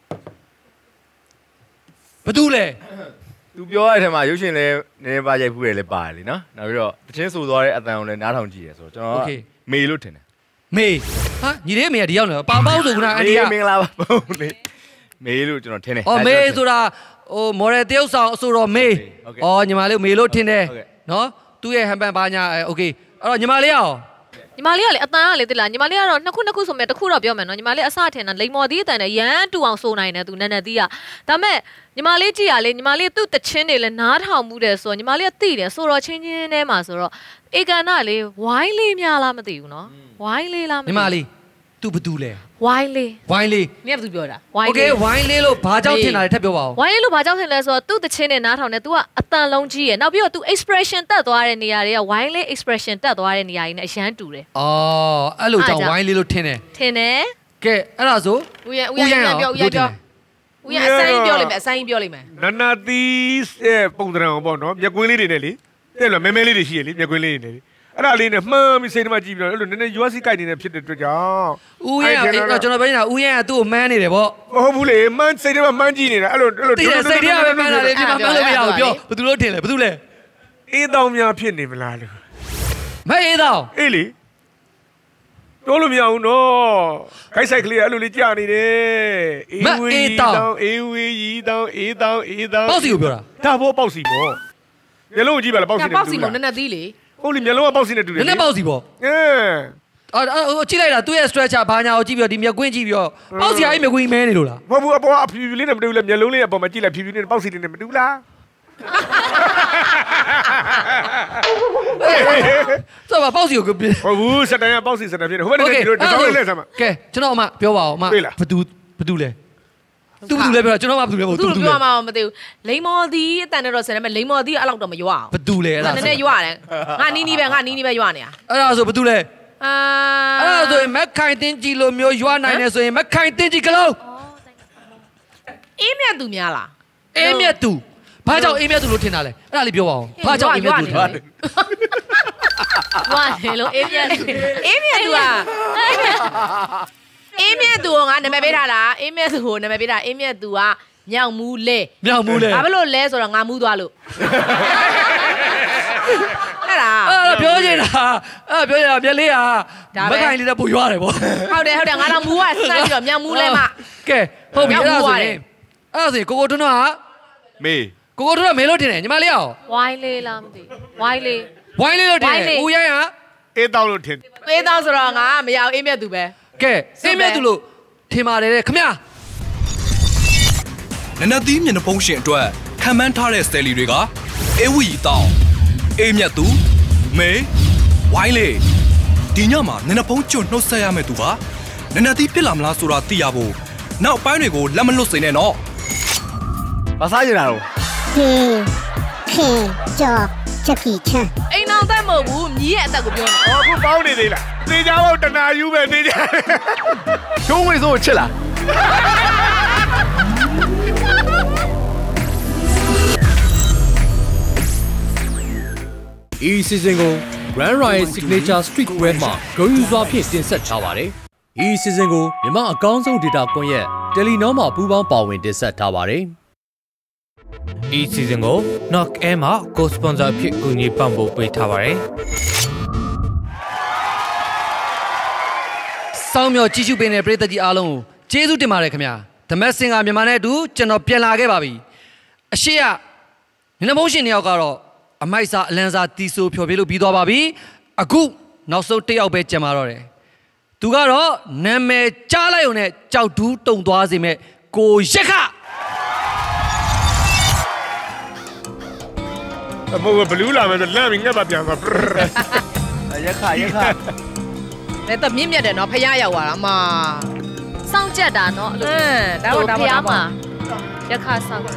ဘသူလဲသူပြောရတဲ့အထက်မှာရုပ်ရှင်လည်းနည်းနည်းပါရိုက်ဖူးတယ်လည်းပါတယ်လीနော်နောက်ပြီးတော့တချင်းဆိုသွားတဲ့အတန်ကိုလည်းနားထောင်ကြည့်ရဆိုတော့ကျွန်တော်ကမေလို့ထင်တယ်မေဟာညီလေးမေကဒီရောက်နေပါပေါင်းဆိုခုနအန်ဒီကမင်္ဂလာပါဘုံလေမေလို့ကျွန်တော်ထင်တယ်အော်မေဆိုတာဟိုမော်ရယ်တရုတ်ဆောင်အဆိုတော်မေအော်ညီမလေးမေလို့ထင်တယ်နော်သူ့ရဲ့ဟန်ပန်ပါညာโอเคအဲ့တော့ညီမလေးရောညီမလေးကလေအတန်ကလေတိလားညီမလေးကတော့နှစ်ခုဆိုမဲ့တစ်ခုတော့ပြောမယ်နော်ညီမလေးအစထင်တာလိမ္မော်သီးအတန်နဲ့ရမ်းတူအောင်ဆိုနိုင်တယ်သူနန်းနန်းသီးကဒါမဲ့ညီမလေးကြည့်ရလေညီမလေးသူ့တချင်းတွေလည်းနားထောင်မှုတယ်ဆိုတော့ညီမလေးကသိတယ်ဆိုတော့ချင်းထဲမှာဆိုတော့ဧကန်နာလေးဝိုင်းလေးများလားမသိဘူးနော်ဝိုင်းလေးလားညီမလေးသူဘသူလဲဝိုင်းလေးနင်ကဘသူပြောတာโอเคဝိုင်းလေးလို့ဘာကြောင့်ထင်တာလဲထပ်ပြောပါဦးဝိုင်းလေးလို့ဘာကြောင့်ထင်လဲဆိုတော့သူ့တချင်းနဲ့နားထောင်တယ် तू ကအတန်လုံးကြီးရယ်နောက်ပြီးတော့ तू expression တက်သွားတဲ့နေရာတွေကဝိုင်းလေး expression တက်သွားတဲ့နေရာတွေနဲ့အရန်တူတယ်အော်အဲ့လိုကြောင့်ဝိုင်းလေးလို့ထင်တယ်ကဲအဲ့ဒါဆိုဦးရပြောအဆိုင်ပြောလိမ့်မယ်နနသီးရဲ့ပုံစံအောင်ပေါ့နော်မျက်ကွင်းလေးတွေနဲ့လေတဲ့လို့မဲမဲလေးတွေရှိရလေမျက်ကွင်းလေးတွေနဲ့အဲ့ဒါလေးနဲ့မှန်းပြီးစိတ်ထဲမှာကြည့်ပြီးတော့အဲ့လိုနည်းနည်း USC ကိုက်နေတဲ့ဖြစ်တဲ့အတွက်ကြောင့်ဦးရကျွန်တော်ပြောနေတာဦးရကသူ့ကိုမှန်းနေတယ်ပေါ့မဟုတ်ဘူးလေမှန်းစိတ်ထဲမှာမှန်းကြည့်နေတာအဲ့လိုစိတ်ထဲမှာပဲမှန်းတာလေဒီမှာမှန်းလို့မရဘူးပြောဘယ်သူလို့ထင်လဲဘယ်သူလဲအေးတောင်များဖြစ်နေမလားလို့မအေးတောင်အေးလေပြောလို့မရဘူးနော်ခိုက်ဆိုင်ကလေးအဲ့လိုလေးကြာနေတယ်အေးဝေးတောင်အေးဝေးရီတောင်အေးတောင်ပေါ့စီကိုပြောတာဒါဘောပေါ့စီပေါ့မျက်လုံးကြည့်ပါလားပေါ့စီနဲ့ပေါ့စီလို့နည်းနည်းသီးလေဟုတ်လေမျက်လုံးကပေါက်စီနဲ့တူတယ်နည်းနည်းပေါက်စီပေါ့ကြည့်လိုက်တာသူ့ရဲ့ stretcher ဘာညာကိုကြည့်ပြီးတော့ဒီမြက်ကွင်းကြည့်ပြီးတော့ပေါက်စီအဲ့မြက်ကွင်းမဲနေလို့လားမဟုတ်ဘူးအပေါ်အဖြူဖြူလေးနဲ့မတူဘူးလေမျက်လုံးလေးအပေါ်မှာကြည့်လိုက်ဖြူဖြူလေးနဲ့ပေါက်စီလေးနဲ့မတူဘူးလားဆိုတော့ပေါက်စီကိုပြဟုတ်ဘူးစက်တန်ကပေါက်စီစက်တန်ဖြစ်တယ်ဟိုဘက်ကနေဒီလိုတောင်းလေးဆက်မှာကဲကျွန်တော်အမပြောပါအောင်အမဘသူလဲသူဘယ်သူလဲပြောကျွန်တော်မှဘယ်သူလဲမဟုတ်သူပြောမှာမသိဘူးလိမ္မော်ဒီအတန်တော့ဆယ်တယ်မဲ့လိမ္မော်ဒီအဲ့လောက်တော့မရွအောင်ဘယ်သူလဲအဲ့ဒါနည်းနည်းရွရတယ်ငါနီးနီးပဲရွနေတာအဲ့ဒါဆိုဘယ်သူလဲအဲ့ဒါဆိုရင်မက်ခိုင်တင်းကြီးလိုမျိုးရွနိုင်နေဆိုရင်မက်ခိုင်တင်းကြီးကလုံးအေးမြတ်သူများလားအေးမြတ်သူဘာကြောင့်အေးမြတ်သူလို့ထင်တာလဲအဲ့ဒါလေးပြောပါဦးဘာကြောင့်အေးမြတ်သူထင်တာလဲဝါလေလို့အေးမြတ်သူကအေးမြတ်သူကငါနာမည်ပေးထားတာအေးမြတ်သူကိုနာမည်ပေးတာအေးမြတ်သူကမြောက်မူးလဲဘာဖြစ်လို့လဲဆိုတော့ငါမူးသွားလို့အဲ့ဒါပြောချင်တာမျက်လေးကမခိုင်လေးတော့ပူရွားတယ်ပေါ့ဟုတ်တယ်ငါတော့မူးကစမ်းပြီးတော့မြောက်မူးလဲမှကဲဟုတ်ပြီအဲ့ဒါဆိုရင်ကိုထွန်းကမေကိုထွန်းကမေလို့ထင်တယ်ညီမလေးရောဝိုင်းလေးလားမသိဝိုင်းလေးလို့ထင်တယ်ဦးရိုင်းကအေးတောင်းလို့ထင်အေးတောင်းဆိုတော့ငါမရအောင်အေးမြတ်သူပဲကဲအေးမြတ်သူလို့ထင်ပါတယ်ခမရနနသီးမျက်နှာဖုံးရှင်အတွက်ခံမှန်းထားတဲ့စတယ်လီတွေကအေဝီတောင်းအေးမြတ်သူမေဝိုင်းလေးဒီညမှာနနဖုံးကျွတ်နှုတ်ဆက်ရမယ့်သူဟာနနသီးဖြစ်လာမလားဆိုတာသိရဖို့နောက်ပိုင်းတွေကိုလက်မလွတ်စေနဲ့နော်ဘာစားကြတာတော့ကြော်ချက်ကြီးချမ်းအိမ်အောင်သက်မဟုတ်ဘူးမြည်ရဲ့အသက်ကိုပြောနေအခုပေါင်းနေသေးလားသေချာဖို့တနာယူပဲသေချာချိုးဝေးစိုးကိုချစ်လားဒီ season ကို Grand Royal Signature Streetwear မှာဂုဏ်ယူစွာဖြင့်တင်ဆက်ထားပါတယ်။ဒီ season ကိုမြန်မာအကောင်းဆုံး data ကွန်ရက် Telenor မှာပူးပေါင်းပါဝင်တင်ဆက်ထားပါတယ်။ဒီ season ကို Knock Air မှာ co-sponsor ဖြစ်ကူညီပံ့ပိုးပေးထားပါတယ်။စောင်းမြော်ကြည့်ရှုပေးနေတဲ့ပရိသတ်ကြီးအားလုံးကိုကျေးဇူးတင်ပါတယ်ခင်ဗျာ။ The Mask Singer မြန်မာနဲ့အတူကျွန်တော်ပြန်လာခဲ့ပါပြီ။အရှိကနနမိုးရှင်တယောက်ကတော့အမိုက်စာအလန်းစာတီဆိုဖြော်ပြလို့ပြီးသွားပါပြီအခုနောက်ဆုံးတစ်ယောက်ပဲကျန်ပါတော့တယ်သူကတော့နာမည်ကြားလိုက်ုံနဲ့ကြောက်တူးတုံသွားစေမဲ့ကိုရက်ခအမေကဘလူးလာမယ်ဆိုလမ်းပြီးငှက်ပါပြန်သွားရက်ခလည်းတော့မြင့်မြတ်တယ်နော်ဖျားရောက်သွားတာအမစောင့်ကြက်တာနော်အဲ့လိုဒါပါမှာရက်ခစောင့်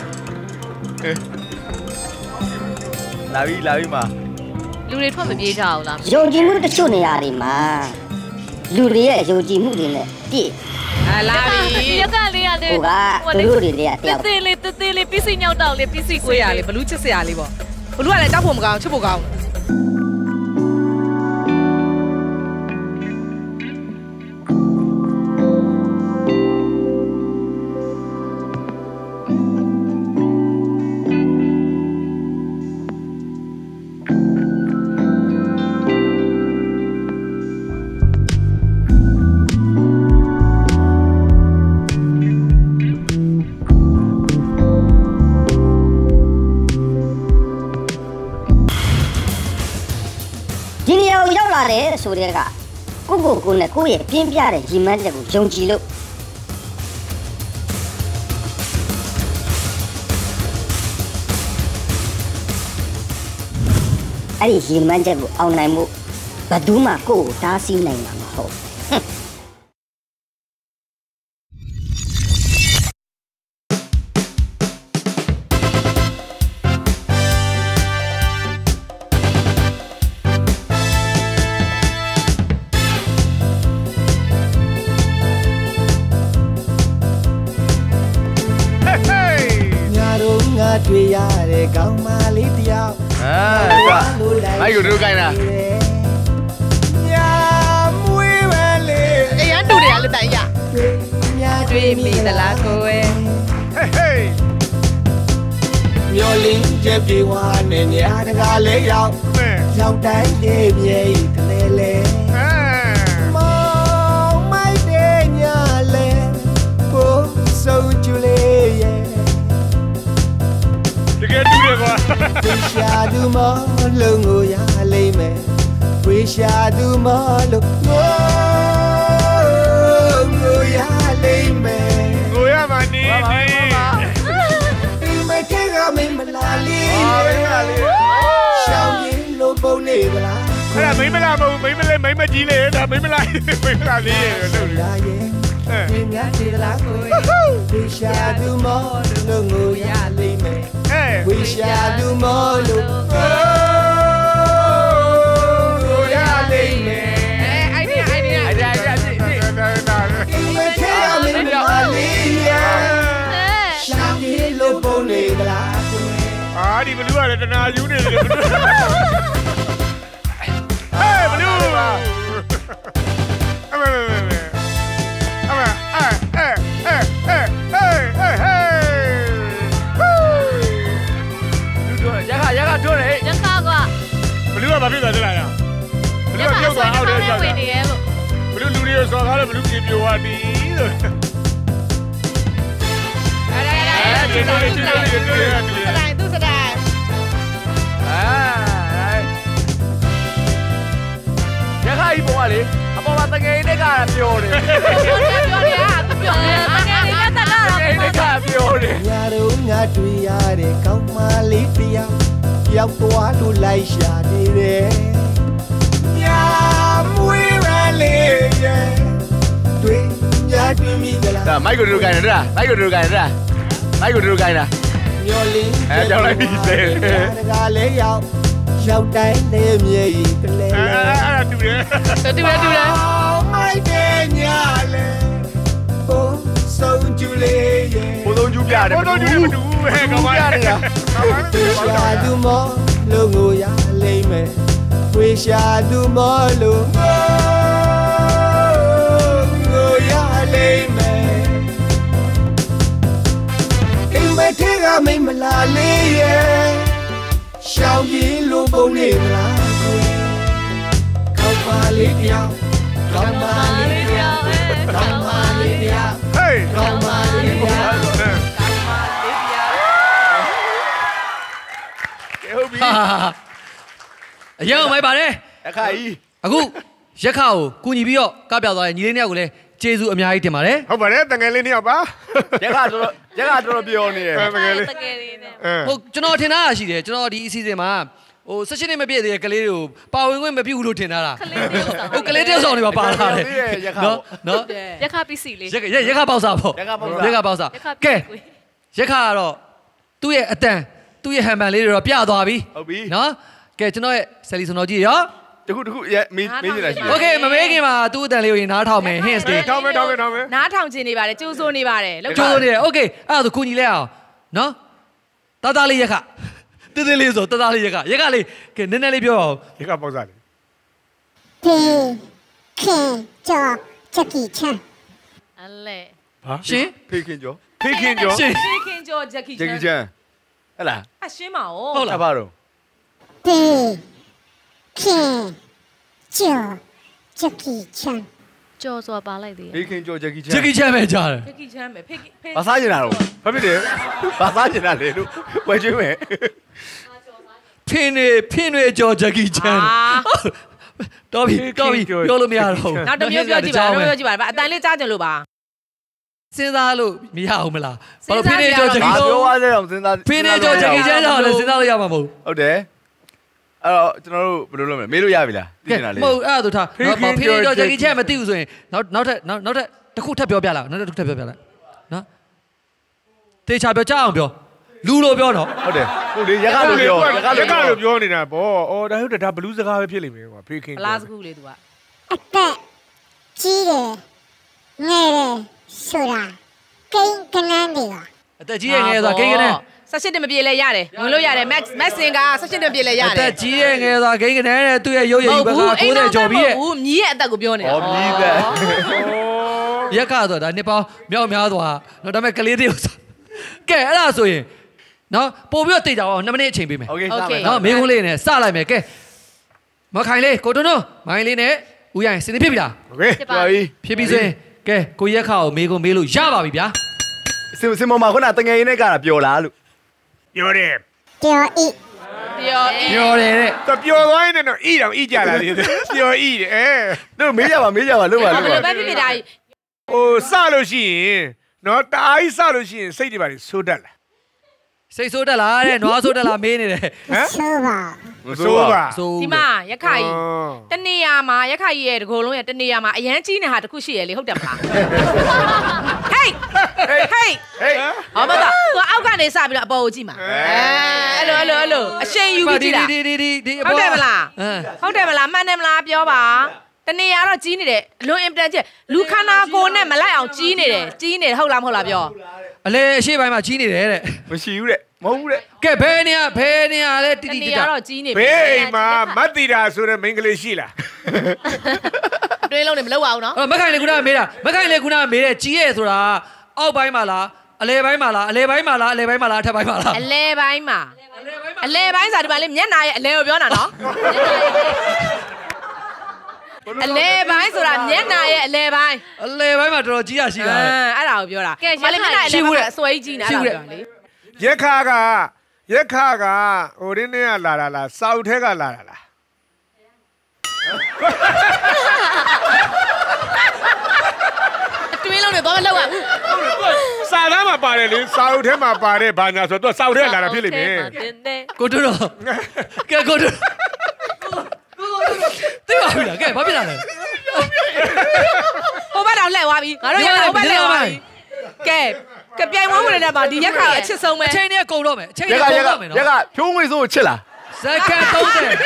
လာပြီမှာလူတွေထွက်မပြေးကြအောင်လားယုံကြည်မှုတချို့နေရာတွေမှာလူတွေရဲ့ယုံကြည်မှုတွေနဲ့ပြည့်လာပြီရက်ကလေးရတယ်ဟိုကသူတို့တွေတည်းတယောက်တေးလေးပစ္စည်းညောက်တောက်လေးပစ္စည်းကိုရလေးဘလူးချစ်စရာလေးပေါ့ဘလူးကလည်းတောက်ဖို့မကောင်းချစ်ဖို့ကောင်းတယ်ဆိုတဲ့ကကိုနဲ့ကိုရဲ့ပြင်းပြတဲ့ရီမန်းချက်ကိုယုံကြည်လို့အဲ့ဒီရီမန်းချက်ကိုအောင်နိုင်မှုဘယ်သူမှကိုယ့်ကိုတားဆီးနိုင်မှာမဟုတ်တွေ့ရတဲ့ကောင်းမလေးတယောက်မိုက်ကိုတို့ကိုင်းတာညာမွေးပဲလေအေးရန်တူတွေကလည်းတိုင်ရညာတွေ့မိသလားကိုယ်ဟေးမျောလင်းချက်ပြေဝါနဲ့ညာတကားလေးရောက်တိုင်းနေမြေတလဲလဲမောင်မိုက်တဲ့ညာလဲပို့ဆုံးကျလေးရဲ့တကယ်တူတယ်ကွာရှာသူမလုံးကိုရလိမ့်မယ်ဝေးရှာသူမလို့ငိုရလိမ့်မယ်ကိုရမှာနေနေဒီမထဲကမင်းမလာလေးရှောင်းရင်လို့ပုံနေပါလားအဲ့ဒါမိမလာမဟုတ်မိမလေးမိမကြီးလေဒါမိမလာလေးရလို့လေဒီများဒီလားကိုဒီရှာသူမလို့ငိုရလိမ့်မယ်ဝီရှာသူမလို့ငိုရလိမ့်မယ်အိုင်ဒီယာဒီမထဲကမင်းမလာလေးရှောင်းရင်လို့ပုံနေပါလားအာဒီဘလူးကလည်းတနာယူနေတယ်ဟေးဘလူးအမေရခထိုးတယ်ရခကဘလူးကဘာဖြစ်သွားလဲလားဘလူးကပြုတ်သွားအောက်ထဲရောက်ဝင်နေရဲ့လို့ဘလူးလူတွေဆော်ကားလို့ဘလူးပြေပြိုသွားပြီလို့သူစတိုင်းရခကြီးပေါ်ကလေအပေါ်မှာတကယ်နဲ့ကပြောတယ်ပြောတယ်တကယ်လေးတက်တာတော့တကယ်နဲ့ကပြောတယ်ညာတော့ငါတွေ့ရတဲ့ကောင်းမလေးတယောက်ရောက်သွားလို့လိုက်ရှာနေတယ်ညာမွေးရလေးရဲ့တွေ့ညာတွေ့မိကြလားဒါမိုက်ကိုတို့ကိုင်းနေတာမိုက်ကိုတို့ကိုင်းနေတာမိုက်ကိုတို့ကိုင်းတာမျောလင်းကြောက်လိုက်ပြီစေတကလေးရောက်တိုင်းနေမြေကလေးအဲ့တူတယ်မိုက်တဲ့ညာလေဘုံဆုံးကျူလေးရဲ့ဘုံဆုံးကျူပြတယ်ဘုံဆုံးကျူတယ်မတူဘူးဟဲ့ကောင်မရနေတာရှာသူမလို့ငိုရလိမ့်မယ်ဝေရှာသူမလို့ငိုရလိမ့်မယ်အိမ်မထဲကမင်းမလာလေးရဲ့ရှောင်းရင်လို့ပုံနေမလားကောင်းပါလေးတယောက်ကောင်းပါလေးတယောက်ကောင်းပါလေးတယောက်ဟေးကောင်းပါလေးတယောက်ဟုတ်ပြီအရင်မိုက်ပါတယ်အခါကြီးအခုရက်ခကိုကူညီပြီးတော့ကပြသွားတဲ့ညီလေးနှစ်ယောက်ကိုလည်းကျေးဇူးအများကြီးတင်ပါတယ်ဟုတ်ပါတယ်တကယ်လေးနှစ်ယောက်ပါရက်ခတော်ပြောနေတယ်တကယ်လေးဟုတ်ကျွန်တော်ထင်တာရှိတယ်ကျွန်တော်ဒီအစီအစဉ်မှာဟို16နှစ်မပြည့်သေးတဲ့ကလေးတွေကိုပါဝင်ခွင့်မပြုဘူးလို့ထင်တာလားဟုတ်ကလေးတယောက်ဆောင်တွေပါလာတယ်နော်ရက်ခပစ္စည်းလေးရက်ခပေါက်စားပေါ့ရက်ခပေါက်စားကဲရက်ခကတော့သူ့ရဲ့အတန်သူ့ရဲ့ဟန်ပန်လေးတွေတော့ပြသွားပြီဟုတ်ပြီနော်ကဲကျွန်တော်ရဲ့ဆယ်လီဆိုတော့ကြည့်ရောတခုမေးနေတာရှိတယ် Okay မမေးခင်မှာသူ့အတန်လေးကိုရင်နားထောင်မယ် hints တွေထောင်မယ်နားထောင်ခြင်းနေပါတယ်ကြိုးစိုးနေပါတယ်ကြိုးစိုးနေတယ် Okay အဲ့ဒါဆိုကူညီလိုက်အောင်နော်တာလေးရက်ခတင်းတင်းလေးဆိုတာလေးရက်ကလေးကဲနည်းနည်းလေးပြောအောင်ရက်ကပေါက်စားလေဖေခင်ကျော်ချက်ကြီးချမ်းအလဲဟာရှင်ဖေခင်ကျော်ဖေခင်ကျော်ချက်ကြီးချမ်းဟဲ့လားအရှင်းပါဦးဟုတ်လားဘာတော့ဖေခင်ကျော်ချက်ကြီးချမ်းကျော်ဆိုတာပါလိုက်သေးတယ်ဖေခင်ကျော်ချက်ကြီးချမ်းပဲကြားတယ်ချက်ကြီးချမ်းပဲဖေဘာစားကျင်တာတော့ဘာဖြစ်တယ်ဘာစားကျင်တာလေလို့ဝယ်ကျွေးမယ်ဖင်းနေကြော်ဂျက်ကီချန်တော်ပြီပြောလို့မရတော့ဘူးနောက်တစ်မျိုးပြောကြည့်ပါအတန်လေးကြားကြလို့ပါစဉ်းစားလို့မရဘူးမလားဘာလို့ဖင်းနေကြော်ဂျက်ကီပြောရသေးအောင်စဉ်းစားဖင်းနေကြော်ဂျက်ကီချန်တော့လည်းစဉ်းစားလို့ရမှာမဟုတ်ဟုတ်တယ်အဲ့တော့ကျွန်တော်တို့ဘယ်လိုလုပ်မလဲမေးလို့ရပြီလားသိနေတာလေမဟုတ်အဲ့ဒါဆိုထားဖင်းနေကြော်ဂျက်ကီချန်မသိဘူးဆိုရင်နောက်ထပ်တစ်ခုထပ်ပြောပြလိုက်နောက်တစ်ခုထပ်ပြောပြလိုက်နော်တေချာပြောကြအောင်ပြောလူလို့ပြောတော့ဟုတ်တယ်ဟုတ်လေရက်ကလို့ပြောနေတာပေါ့အော်ဒါဟုတ်တယ်ဒါဘလူးစကားပဲဖြစ်လိမ့်မယ်ကွာဖေးခင်ဘလားစကူလေ तू อ่ะအသက်ကြီးတယ်ငယ်တယ်ဆိုတာကိန်းကနန်းတွေကအသက်ကြီးငယ်ဆိုတာကိန်းကနန်း 16နှစ်မပြည့်လဲရတယ်ဝင်လို့ရတယ် Maxစင်က16နှစ်ပြည့်လဲရတယ်အသက်ကြီးငယ်ဆိုတာကိန်းကနန်းနဲ့သူ့ရဲ့ရုပ်ရည်ဘက်က90ကျော်ပြီးရဲ့ဘူးမြည်ရဲ့အသက်ကိုပြောနေတာဩမြည်သက်ရက်ခဆိုတာနှစ်ပေါင်းမြောက်များသွားတော့ဒါပေမဲ့ကလေးတယောက်ကဲအဲ့ဒါဆိုရင်နော်ပို့ပြီးတော့တိတ်ကြအောင်2မိနစ်အချိန်ပေးမယ်โอเคစပါမယ်နော်မင်းကုန်းလေးနဲ့စလိုက်မယ်ကဲမခိုင်လေးကိုတွန်းမိုင်းလေးနဲ့ဦးရိုင်းစင်နေဖြစ်ပြီလားโอเคဖြစ်ပြီဆိုရင်ကဲကိုရက်ခါကိုမေးကုန်မေးလို့ရပါပြီဗျာစင်မမခုနတငယ်ရင်းနဲ့ကတာပျော်လားလို့ပြောတယ်ပျော်ဤပြောတယ်တဲ့တော့ပျော်သွားရင်တော့ဣတောင်ဣကြလာသေးတယ်ပျော်ဣတယ်တို့မေးကြပါလို့ပါလို့ပါဘယ်ဖြစ်တာကြီးဟိုစလို့ရှိရင်နော်တအားကြီးစလို့ရှိရင်စိတ်တွေပါဆိုးတတ်လားစိတ်ဆိုးတက်လားတဲ့နွားဆိုးတက်လားမေးနေတယ်ဟမ်ဆိုးပါဆိုးပါဒီမှာရခိုင်တနေရာမှာရခိုင်ရဲ့တကိုယ်လုံးရဲ့တနေရာမှာအရန်ကြီးနေဟာတခုရှိရလေဟုတ်တယ်မလား Hey Hey ဟောမသားသူအောက်ကနေစပြီးတော့အပေါ်ကိုကြည့်မှာအဲ့လိုအရှင်ယူပြီးကြည့်တာဟုတ်တယ်မလားဟုတ်တယ်မလားမှန်တယ်မလားပြောပါတနေရာတော့ကြီးနေတယ်အလွန်အင်တန်ကြီးလူခန္ဓာကိုယ်နဲ့မလိုက်အောင်ကြီးနေတယ်ဟုတ်လားမဟုတ်လားပြောအလေအရှိပိုင်းမှာကြီးနေတယ်တဲ့မရှိဘူးတဲ့မဟုတ်ဘူးတဲ့ကဲဘယ်နေရလဲတိတိတတနေတရာတော့ကြီးနေပြီဘေးအိမ်မှာမတ်တီတာဆိုတဲ့မိန်းကလေးရှိလားတွင်းလုံးနေမလောက်အောင်နော်မခိုင်လေခုနကမေးတာမခိုင်လေခုနကမေးတယ်ကြီးရဲ့ဆိုတာအောက်ပိုင်းမှာလားအလဲပိုင်းမှာလားအလဲပိုင်းမှာလားအလဲပိုင်းမှာလားအထက်ပိုင်းမှာလားအလဲပိုင်းမှာအလဲပိုင်းဆိုတာဒီမှာလေမျက်နှာရဲ့အလဲကိုပြောတာနော်အလဲပိုင်းဆိုတာမျက်နှာရဲ့အလဲပိုင်းမှာတော်တော်ကြီးရရှိတာအဲ့ဒါကိုပြောတာမလေးမျက်နှာရဲ့အလဲပိုင်းအစွဲကြီးနေတာပြောလေရက်ခါကဟိုရင်းနေကလာတာလားစောက်ထဲကလာတာလားတွင်းလုံးနေတော့မလောက်အောင်စာသားမှာပါတယ်လေစောက်ထဲမှာပါတယ်ဘာညာဆိုတော့စောက်ထဲလာတာဖြစ်လိမ့်မယ်ကိုတို့တော့ကဲကိုတို့သိပါပြီလားကဲဘာဖြစ်လာလဲဟိုဘက်တော့လှည့်သွားပြီငါတို့ရဟိုဘက်လှည့်သွားပြီကဲပြိုင်ဝန်းဝင်တဲ့မှာဒီရက်ခါအချစ်ဆုံးပဲအချိန်နဲ့ကုန်တော့မယ်အချိန်နဲ့ကုန်တော့မယ်နော်ရက်ကဖြိုးငွေဆိုးချစ်လားစက္ကန့်30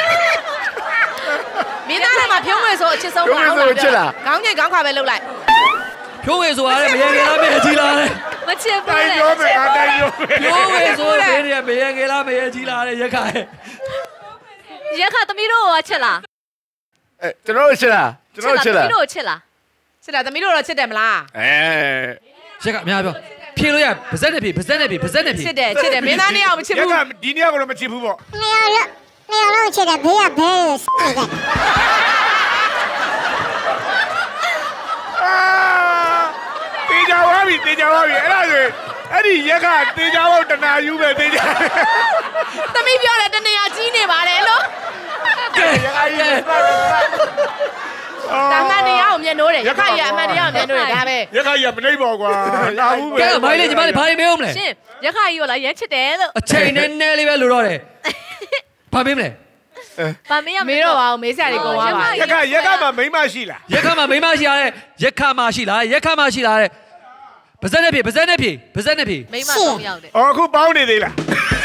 မင်းသားထဲမှာဖြုံးဝင်ဆိုအချစ်ဆုံးပါဟုတ်လားခေါင်းငိတ်ခေါင်းခါပဲလှုပ်လိုက်ဖြိုးဝေဆိုတာလည်းမရေငယ်လားမရေကြီးလားတဲ့မချစ်ဘူးတိုင်းလေပြောမယ်အတိုင်းပြောမယ်ဖြိုးဝေဆိုတဲ့နေမရေငယ်လားမရေကြီးလားတဲ့ရက်ခါရဲ့ရက်ခါသမီးတို့ရောချစ်လားကျွန်တော်ချစ်လားကျွန်တော်ချစ်လားသမီးတို့ချစ်လားစစ်တာသမီးတို့တော့ချစ်တယ်မလားရက်ကများပြောဖြေလို့ရပါဇက်နဲ့ဖြေပါဇက်နဲ့ဖြေချစ်တယ်မင်းသားနှစ်ယောက်မချစ်ရဘူးက်ကဒီနေ့ကတော့မချစ်ဘူးပေါ့နေရာလုံးချစ်တယ်ဘေးကဘဲလို့စိတ်ကတေချာဝါပြီအဲ့ဒါဆိုအဲ့ဒီရက်ကတေချာဝါတနာယူပဲတေချာသမီးပြောတယ်တနေရာကြီးနေပါတယ်လို့ကဲရက်ခါရဲ့ဒါမှန်တရားကိုမျက်နှိုးတယ်ရခိုင်ရအမှန်တရားကိုမျက်နှိုးတယ်ဒါပဲရက်ခါကြီးမနှိမ့်ပါကွာလာဘူးပဲကဲမိုင်းလေးညီမလေးဘာမေးအောင်မလဲရှင်ရက်ခါကြီးရောလားရမ်းချစ်တယ်လို့အချိန်နဲ့နဲလေးပဲလိုတော့တယ်ဘာမေးမလဲဗာမေးရမေးတော့ပါအောင်မေးစရာတွေကုန်သွားပါရက်ကမှာမိန်းမရှိလားရက်ခါမှာမိမရှိရတဲ့ရက်ခါမှာရှိလားရက်ခါမှာရှိလားတဲ့ပါဇက်နဲ့ဖြေမိန်းမ3ယောက်တဲ့အော်အခုပေါင်းနေသေးလား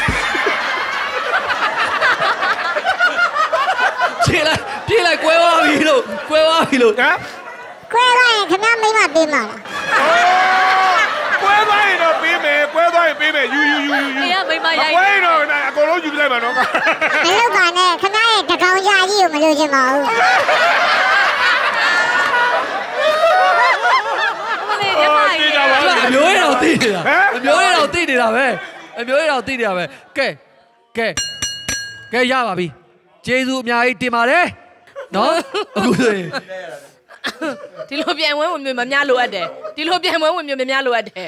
ပြေးလိုက်ကွဲသွားပြီလို့ဟမ်ခွဲလိုက်ရင်ခင်ဗျားမိမပေးမှာလားကွဲသွားရင်တော့ပေးမယ်ယူအေးကမိန်းမရိုက်ကွဲရင်တော့အကုန်လုံးယူပြလိုက်မှာနော်မလုပ်ပါနဲ့ခင်ဗျားရဲ့တကောင်ကြာကြီးကိုမလို့ချင်ပါဘူးမလေးရက်ခါကြီးအမျိုးရအောင်သိနေတာအမျိုးရအောင်သိနေတာပဲကဲရပါပြီကျေးဇူးအများကြီးတင်ပါတယ်နော်အခုဆိုရင်ဒီလိုပြန်ဝဲဝင်မျိုးမများလိုအပ်တယ်ဒီလိုပြန်ဝဲဝင်မျိုးမများလိုအပ်တယ်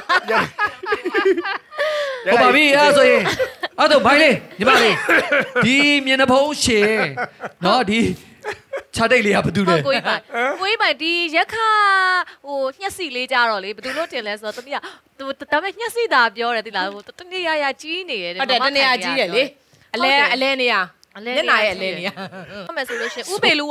ဟုတ်ပါပြီအဲ့ဆိုရင်အဲ့တော့ဘိုင်းလေးညီမလေးဒီမျက်နှာဖုံးရှင်နော်ဒီခြားတိတ်လေးကဘာတူလဲကိုကြီးပိုင်ဒီရက်ခါဟိုညှက်စီလေးကြတော့လေဘယ်သူလို့တင်လဲဆိုတော့တမီးကဒါပေမဲ့ညှက်စီတာပြောတယ်တိလားဟိုတနေရကြီးနေရတယ်ဟုတ်တယ်တနေရာကြီးတယ်လေအလဲနေရမျက်နှာရဲ့အလဲနေရဟုတ်မယ်ဆိုလို့ရှင်ဥပေလူက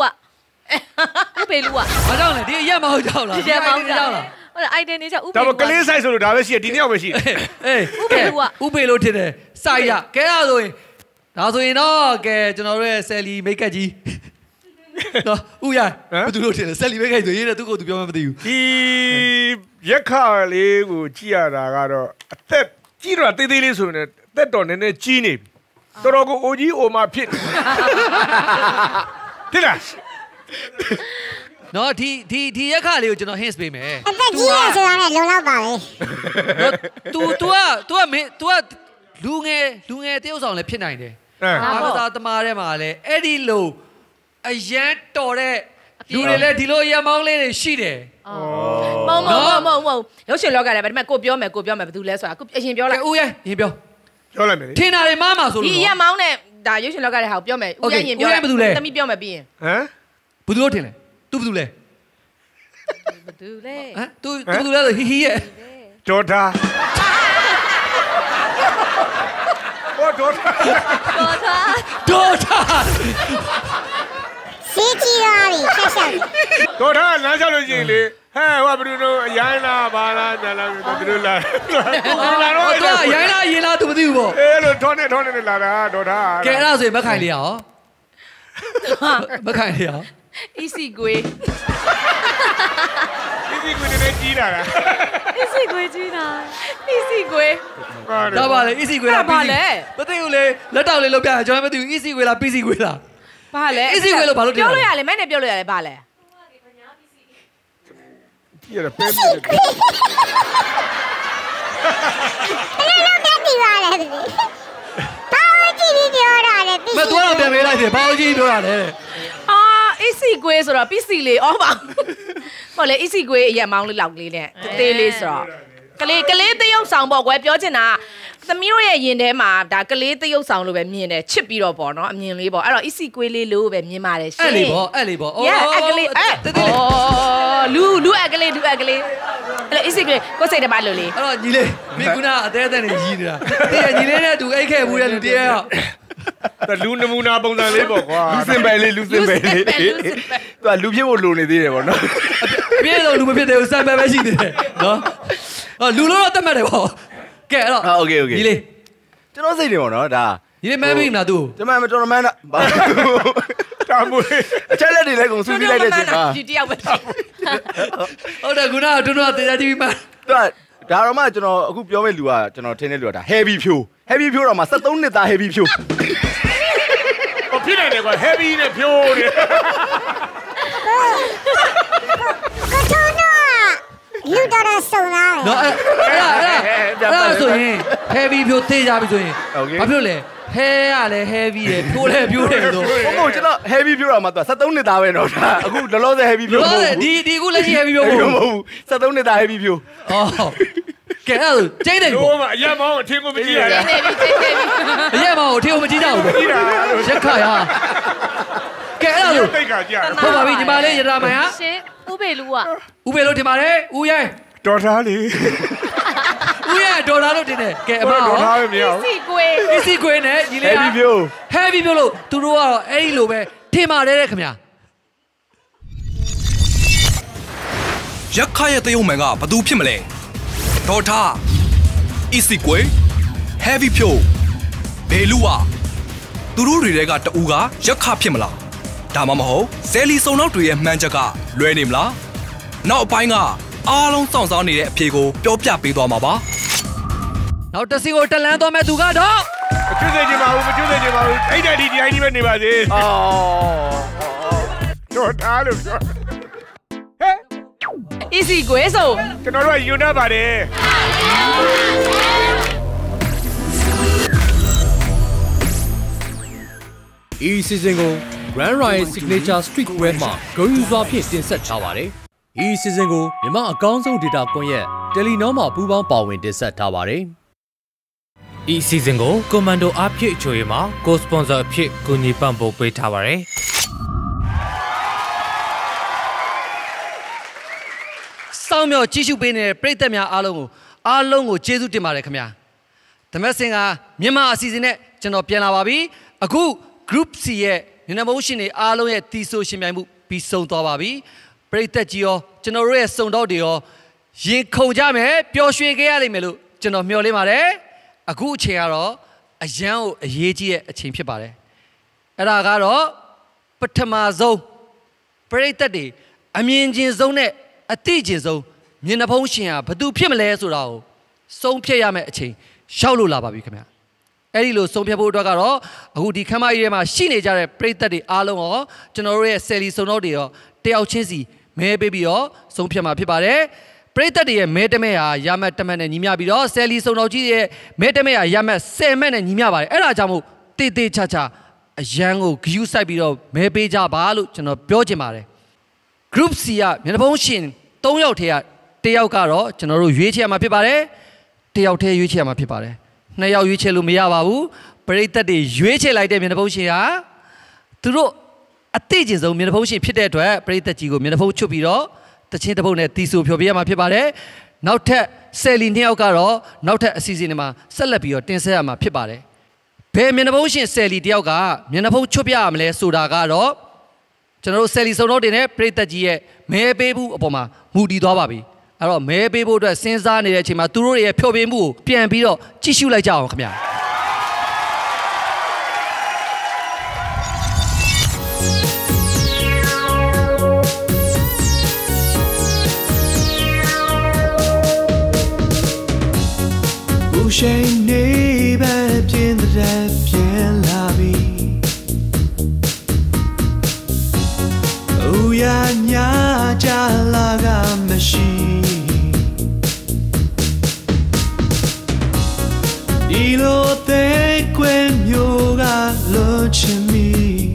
ဘာကြောင့်လဲဒီအရက်မဟုတ်ကြောက်လားဒီရက်မဟုတ်ကြောက်လားဟုတ်တယ် item နေချက်ဥပေလူဒါပေမဲ့ကလေးဆိုင်ဆိုလို့ဒါပဲရှိတယ်ဒီနေ့ရောက်ပဲရှိတယ်ဥပေလို့ထင်တယ်စိုက်ရကဲဒါဆိုရင်တော့ကဲကျွန်တော်တို့ရဲ့ဆယ်လီမိတ်ကပ်ကြီးနော်ဥရဘယ်သူလို့ထင်လဲဆယ်လီမိတ်ကပ်ဆိုရင်လည်းသူ့ကိုသူပြောမှမသိဘူးဒီရက်ခါလေးကိုကြည့်ရတာကတော့အသက်ကြီးတော့တေးသေးလေးဆိုရင်အသက်တော်နည်းနည်းကြီးနေပြီတော်တော်ကိုအိုကြီးအိုမဖြစ်တိလားနော်ဒီရက်ခါလေးကိုကျွန်တော် hints ပေးမယ်အသက်ကြီးရဆိုတာနဲ့လုံလောက်ပါလေနော် तू ကလူငယ်တယောက်ဆောင်လည်းဖြစ်နိုင်တယ်အားကစားသမားထဲမှာလည်းအဲ့ဒီလိုအရန်တော်တဲ့လူတွေလည်းဒီလိုရမောင်းလေးတွေရှိတယ်မုံရုပ်ရှင်လောကလည်းဗာဒီမှာကိုပြောမယ်ဘယ်သူလဲဆိုတာကိုအရင်ပြောလိုက်ဦးရဲ့ရင်ပြောပြောလိုက်မယ်ထင်တာတွေမှားမှာဆိုလို့ဒီရက်မောင်းနဲ့ဒါရုပ်ရှင်လောက်ကတဲ့ဟာကိုပြောမယ်ဦးရရင်ပြောသမီးပြောမယ်ပြီးရင်ဟမ်ဘယ်သူလို့ထင်လဲ तू ဘယ်သူလဲဘသူလဲဟမ် तू ဘယ်သူလဲဆိုဟီဟီရဲ့ဒေါ်တာဟောဒေါ်တာစီးကြည့်ရပြီဆက်ဆက်ဒေါ်တာလမ်းလျှောက်လို့ရှိရင်လေဟဲ့ဟောဘယ်လိုလုပ်အရိုင်းလားဘာလားညာလားသူတို့လာတော့သူကရိုင်းလားရင်လား तू မသိဘူးပေါ့အေးလို့ထောင်းနေလာတာဒေါ်တာကဲအဲ့ဒါဆိုရင်မခိုင်လေးရောမခိုင်လေးရော easy ကွေး easy ကွေးနဲ့ကြီးလာတာ easy ကွေးကြီးတာ easy ကွေးဒါပါလေ easy ကွေးလားဘာလဲမသိဘူးလေလက်တောက်လေးလောက်ပြကျွန်တော်မသိဘူး easy ကွေးလား PC ကွေးလားဘာလဲ easy ကွေးလို့ဘာလို့ပြောလို့ရလဲမနဲ့ပြောလို့ရလဲဘာလဲဒီရပဲမြင်တယ်မတော်တော့ပြန်ပေးလိုက်တယ်ဘာလို့ကြီးပြောရလဲ easy ကွေးဆိုတော့ PC လေးဩပါဟောလေ easy ကွေးအရက်မောင်းလေးလောက်ကလေးနဲ့သေးလေးဆိုတော့ကလေးသရုပ်ဆောင်ပေါ့ကွယ်ပြောချင်တာသမီးတို့ရဲ့ရင်ထဲမှာဒါကလေးသရုပ်ဆောင်လို့ပဲမြင်တယ်ချစ်ပြီးတော့ပေါ့နော်အမြင်လေးပေါ့အဲ့တော့ easy ကွေးလေးလို့ပဲမြင်ပါတယ်ရှင်အဲ့လေးပေါ့အဲ့ကလေးလူအကလေးအဲ့ easy ကွေးကိုစိတ်တပါလို့လေအဲ့တော့ညီလေးမိကုနာအသေးနေကြီးနေတာဒီညီလေးနဲ့တူအိတ်ခဲ့ဘူးတဲ့လူတည်းရောလူနမူနာပုံစံလေးပေါ့ကွာလူစင်ပဲလေးသူကလူဖြစ်ဖို့လိုနေသေးတယ်ပေါ့နော်ပြည့်တော့လူမဖြစ်သေးဘူးစံပဲပဲရှိသေးတယ်နော်လူလို့တော့တတ်မှတ်တယ်ပေါ့ကဲအဲ့တော့โอเคညီလေးကျွန်တော်စိတ်တယ်ပေါ့နော်ဒါညီလေးမန်းပြီမလားသူကျွန်တော်တော်မန်းတာတာမွေအချက်လက်တွေလည်းကုန်စူးပြီးလိုက်တဲ့ချိန်မှာဒီတယောက်ပဲဟုတ်တယ်ခုနကတွန်းတော့တေးကြည့်ပြီးမှဒါတော့မှကျွန်တော်အခုပြောမဲ့လူကကျွန်တော်ထင်းတဲ့လူကဒါ heavy ဖြိုးတော့မှ73နှစ်သား heavy ဖြိုးဖြစ်နေတယ်ကွာ heavy နဲ့ဖြိုးနေလူတော်စုံလာတယ်နော်အဲ့ဆိုရင် heavy ဖြိုးသေးကြပြီဆိုရင်ဘာဖြစ်လဲဟဲရလဲ heavy ရယ်ဖြိုးလဲဖြိုးတယ်ဆိုဟုတ်ကျွန်တော် heavy ဖြိုးတော့မှသူ73နှစ်သားပဲတော့ဒါအခုလောလောဆယ် heavy ဖြိုးလောလောဆယ်ဒီခုလက်ရှိ heavy ဖြိုးမဟုတ်ဘူး73နှစ်သား heavy ဖြိုးဟောကဲအဲ့ဒါကျိတ်တယ်ပေါ့ဟိုမှာအရက်မောင်းအထင်းကိုမကြည့်ရဘူးအရက်မောင်းကိုအထင်းကိုမကြည့်ကြဘူးရက်ခါရကဲအဲ့ဒါလို့တိတ်ခါကြဟုတ်ပါပြီညီမလေးရတာမိုင်ဟာရှင်ဦးပေလူကဦးပေလို့ထင်ပါတယ်ဦးရဲဒေါ်သားလေးဦးရဲဒေါ်သားလို့တင်တယ်ကဲအမဒေါ်သားပဲမရဘူး easy ကွေး easy ကွေးနဲ့ညီလေး heavy ဖြိုး heavy ဖြိုးလို့သူတို့ကတော့အဲ့ဒီလိုပဲထင်ပါတယ်တဲ့ခင်ဗျာရက်ခါရဲ့တယုံမှန်ကဘသူဖြစ်မလဲဒေါ်ထား easy ကွေး heavy ဖြိုးဘေလူဝသူတို့တွေကတူကရက်ခဖြစ်မလားဒါမှမဟုတ်ဇယ်လီစုံနောက်တွေရဲ့မှန်းချက်ကလွဲနေမလားနောက်အပိုင်းကအားလုံးစောင့်စားနေတဲ့အဖြေကိုပြောပြပေးသွားမှာပါနောက်တစ်စီကိုတက်လန်းသွားမဲ့သူကတော့မကျွတ်စေချင်ပါဘူးအဲ့ဒါဒီတိုင်းကြီးပဲနေပါစေတော့ထားလို့ပြောဟဲ့ easy ကွေးဆိုကျွန်တော်တို့ကယူနာပါတယ်ဤ season ကို Grand Royal Signature Streetwear မှာဂုဏ်ယူစွာဖြင့်တင်ဆက်ထားပါတယ်။ဤ season ကိုမြန်မာအကောင်းဆုံး data ကွန်ရက် Telenor မှာပူးပေါင်းပါဝင်တင်ဆက်ထားပါတယ်။ဤ season ကို Commando အဖြစ်အချိုရမှာ Co-sponsor အဖြစ်ကူညီပံ့ပိုးပေးထားပါတယ်။စောင့်မျှော်ကြည့်ရှုပေးနေတဲ့ပရိသတ်များအားလုံးကိုကျေးဇူးတင်ပါတယ်ခင်ဗျာ။သမက်စင်ကမြန်မာအစီအစဉ်နဲ့ကျွန်တော်ပြန်လာပါပြီ။အခု Group C ရဲ့ညနေမိုးရှင်တွေအားလုံးရဲ့တီဆိုရှင်ပြိုင်မှုပြီးဆုံးသွားပါပြီပရိသတ်ကြီးရောကျွန်တော်တို့ရဲ့စုံတော့တွေရောရင်ခုန်ကြမယ်ပျော်ရွှင်ခဲ့ရလိမ့်မယ်လို့ကျွန်တော်မျှော်လင့်ပါတယ်အခုအချိန်ကတော့အရန်ကိုအရေးကြီးတဲ့အချိန်ဖြစ်ပါတယ်အဲ့ဒါကတော့ပထမဆုံးပရိသတ်တွေအမြင်ချင်းဆုံးနဲ့အသိချင်းဆုံးမျက်နှာဖုံးရှင်ဟာဘသူဖြစ်မလဲဆိုတာကိုဆုံးဖြတ်ရမယ့်အချိန်ရောက်လို့လာပါပြီခင်ဗျာအဲ့ဒီလိုဆုံးဖြတ်ဖို့အတွက်ကတော့အခုဒီခမ်းမကြီးထဲမှာရှိနေကြတဲ့ပရိသတ်တွေအားလုံးရောကျွန်တော်တို့ရဲ့ဆယ်လီစုံတော့တွေရောတယောက်ချင်းစီမဲပေးပြီးတော့ဆုံးဖြတ်မှာဖြစ်ပါတယ်ပရိသတ်တွေရဲ့မဲတမဲဟာရမတ်တမတ်နဲ့ညီမျှပြီးတော့ဆယ်လီစုံတော့ကြီးရဲ့မဲတမဲဟာရမတ်10မတ်နဲ့ညီမျှပါတယ်အဲ့ဒါကြောင့်မို့တေးသေးချာချာအရန်ကိုဂယူးဆိုင်ပြီးတော့မဲပေးကြပါလို့ကျွန်တော်ပြောချင်ပါတယ် Group C ကမျက်နှာဖုံးရှင်3ယောက်ထဲက1ယောက်ကတော့ကျွန်တော်တို့ရွေးချယ်ရမှာဖြစ်ပါတယ်1ယောက်ထဲရွေးချယ်ရမှာဖြစ်ပါတယ်နှစ်ယောက်ရွေးချယ်လို့မရပါဘူးပရိသတ်တွေရွေးချယ်လိုက်တဲ့မျက်နှာဖုံးရှင်ဟာသူတို့အသိကျင်ဆုံးမျက်နှာဖုံးရှင်ဖြစ်တဲ့အတွက်ပရိသတ်ကြီးကိုမျက်နှာဖုံးချွတ်ပြီးတော့တချင်းတစ်ပုတ်နဲ့တီးဆိုဖျော်ပြရမှာဖြစ်ပါတယ်နောက်ထပ်ဆယ်လီနှစ်ယောက်ကတော့နောက်ထပ်အစီအစဉ်တွေမှာဆက်လက်ပြီးတော့တင်ဆက်ရမှာဖြစ်ပါတယ်ဘယ်မျက်နှာဖုံးရှင်ဆယ်လီတယောက်ကမျက်နှာဖုံးချွတ်ပြရမလဲဆိုတာကတော့ကျွန်တော်တို့ဆယ်လီစုံတော့တင်တဲ့ပရိသတ်ကြီးရဲ့မဲပေးမှုအပေါ်မှာမူတည်သွားပါပြီအဲ့တော့မဲပေးဖို့အတွက်စဉ်းစားနေတဲ့အချိန်မှာသူတို့ရဲ့ဖျော်ပြမှုကိုပြန်ပြီးတော့ကြည့်ရှုလိုက်ကြအောင်ခင်ဗျာရှိန်နေပဲပြင်းတဲ့ပြန်လာပြီအိုရညာကြလာကမရှိဒီလိုတဲ့ကွယ်မျိုးကလွန်ချင်မိ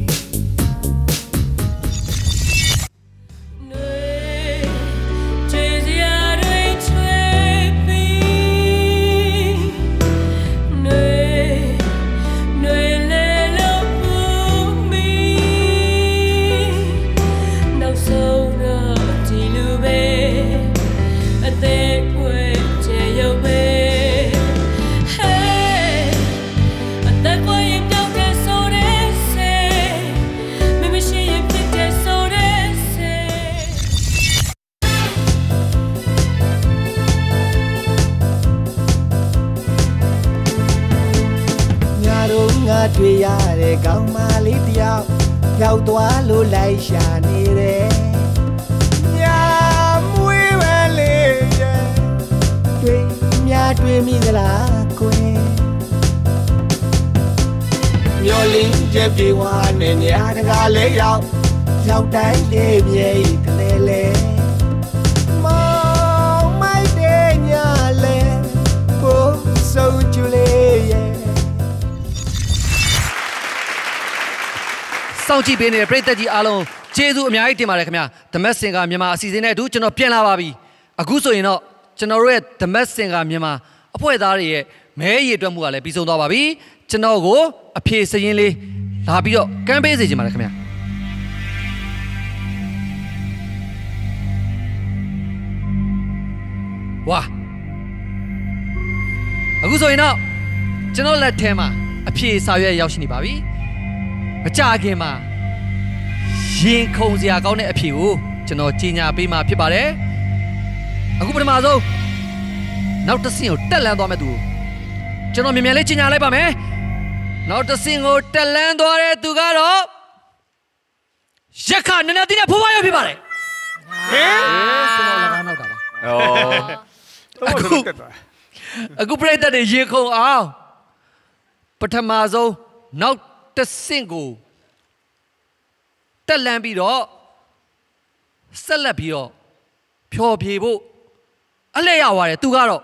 တွေ့ရတဲ့ကောင်းမလေးတယောက်ရောက်သွားလို့လိုက်ရှာနေတယ်ညာမွေးပဲလေးရဲ့တွေ့မိသလားကွယ်မျောလင်းချက်ပြေဝါနဲ့ညာတကားလေးရောက်တိုင်းလေးမြေကလေးလေးမောင်မိုက်တဲ့ညာလေးဘုံဆုံးချူလေးရဲ့စောင့်ကြည့်ပေးနေတဲ့ပရိသတ်ကြီးအားလုံးကျေးဇူးအများကြီးတင်ပါတယ်ခင်ဗျာ The Mask Singer မြန်မာအစီအစဉ်နဲ့အတူကျွန်တော်ပြန်လာပါပြီအခုဆိုရင်တော့ကျွန်တော်တို့ရဲ့ The Mask Singer မြန်မာအဖွဲ့သားတွေရဲ့မဲရည်တွက်မှုကလည်းပြီးဆုံးသွားပါပြီကျွန်တော်ကိုအဖြေစရင်းလေးလာပြီးတော့ကမ်းပေးစေချင်ပါတယ်ခင်ဗျာဝါအခုဆိုရင်တော့ကျွန်တော်လက်ထဲမှာအဖြေစာရွက်ရောက်ရှိနေပါပြီမကြခင်မှာရင်ခုန်စရာကောင်းတဲ့အဖြေကိုကျွန်တော်ကြီးညာပေးမှာဖြစ်ပါတယ်အခုပထမဆုံးနောက်တစ်ဆင့်ကိုတက်လန်းသွားမဲ့သူကျွန်တော်မြန်လေးကြီးညာလိုက်ပါမယ်နောက်တစ်ဆင့်ကိုတက်လန်းသွားတဲ့သူကတော့ရက်ခနနတိနဲ့ဖိုးဖွားရောက်ဖြစ်ပါတယ်ဟင်ကျွန်တော်လည်းနောက်တာပါအခုပြိတ္တတွေရင်ခုန်အောင်ပထမဆုံးနောက်တစ်ဆင့်ကိုတက်လန်းပြီးတော့ဆက်လက်ပြီးတော့ဖျော်ဖြေဖို့အလဲရပါတယ်သူကတော့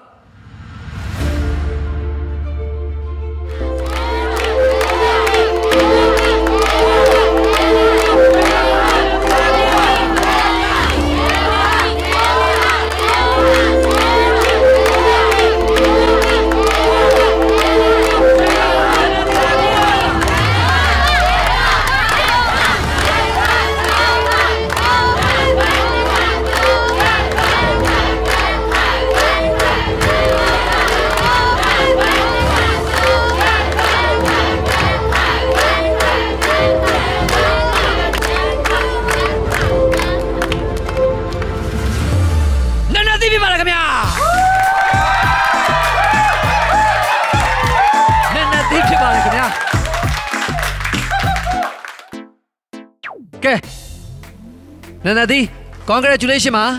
ကဲနန္ဒသီ congratulation ပါ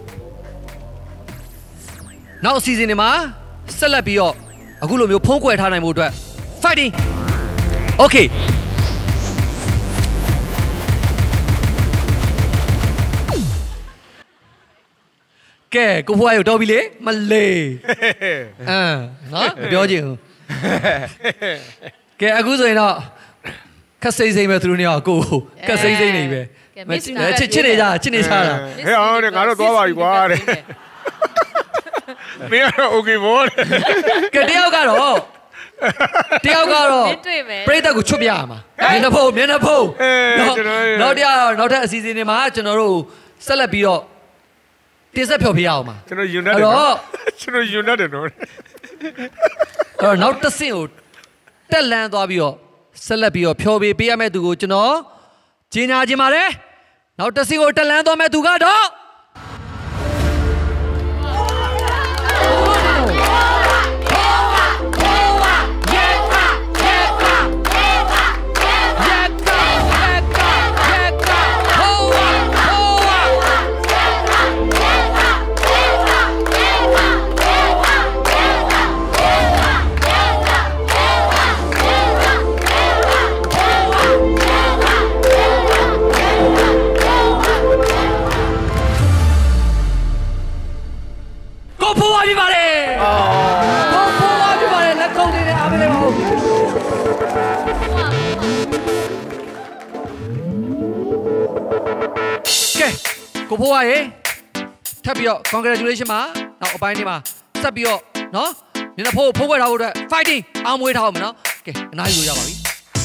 နောက်အစီအစဉ်တွေမှာဆက်လက်ပြီးတော့အခုလိုမျိုးဖုံးကွယ်ထားနိုင်မှုအတွက် fighting okay ကဲကိုဖွားရုပ်တော်ပြီလေမလေးနော်ပြောချင်ဘူးကဲအခုဆိုရင်တော့ခက်စိမ့်စိမ့်ပဲသူတို့နေအောင်ကိုခက်စိမ့်စိမ့်နေပဲချစ်နေကြတာဟဲ့အောင်တဲ့ငါတို့သွားပါပြီကွာတဲ့မင်းကတော့ okay ဘောကဲတယောက်ကတော့တယောက်ကတော့ပရိသတ်ကိုချွတ်ပြရမှာမျက်နှာဖုံးနောက်တရားနောက်ထပ်အစီအစဉ်တွေမှာကျွန်တော်တို့ဆက်လက်ပြီးတော့တင်ဆက်ဖျော်ပြရအောင်ပါကျွန်တော်ယွန်းတယ်နော်ကျွန်တော်ယွန်းတယ်နော်နောက်တစ်ဆင့်ကိုတက်လန်းသွားပြီးတော့ဆက်လက်ပြီးတော့ဖျော်ပြပေးရမယ့်သူကိုကျွန်တော်ကြီးညာခြင်းပါတယ်နောက်တစ်ဆင့်ကိုတက်လန်းသွားမယ့်သူကတော့ကိုဖိုးရေထပ်ပြီးတော့ congratulation ပါနောက်အပိုင်းလေးမှာဆက်ပြီးတော့နော်မျက်နှာဖိုးခွဲထားဖို့အတွက် fighting အောင်မွေးထားအောင်မယ်နော်ကဲအနားယူလို့ရပါပြီ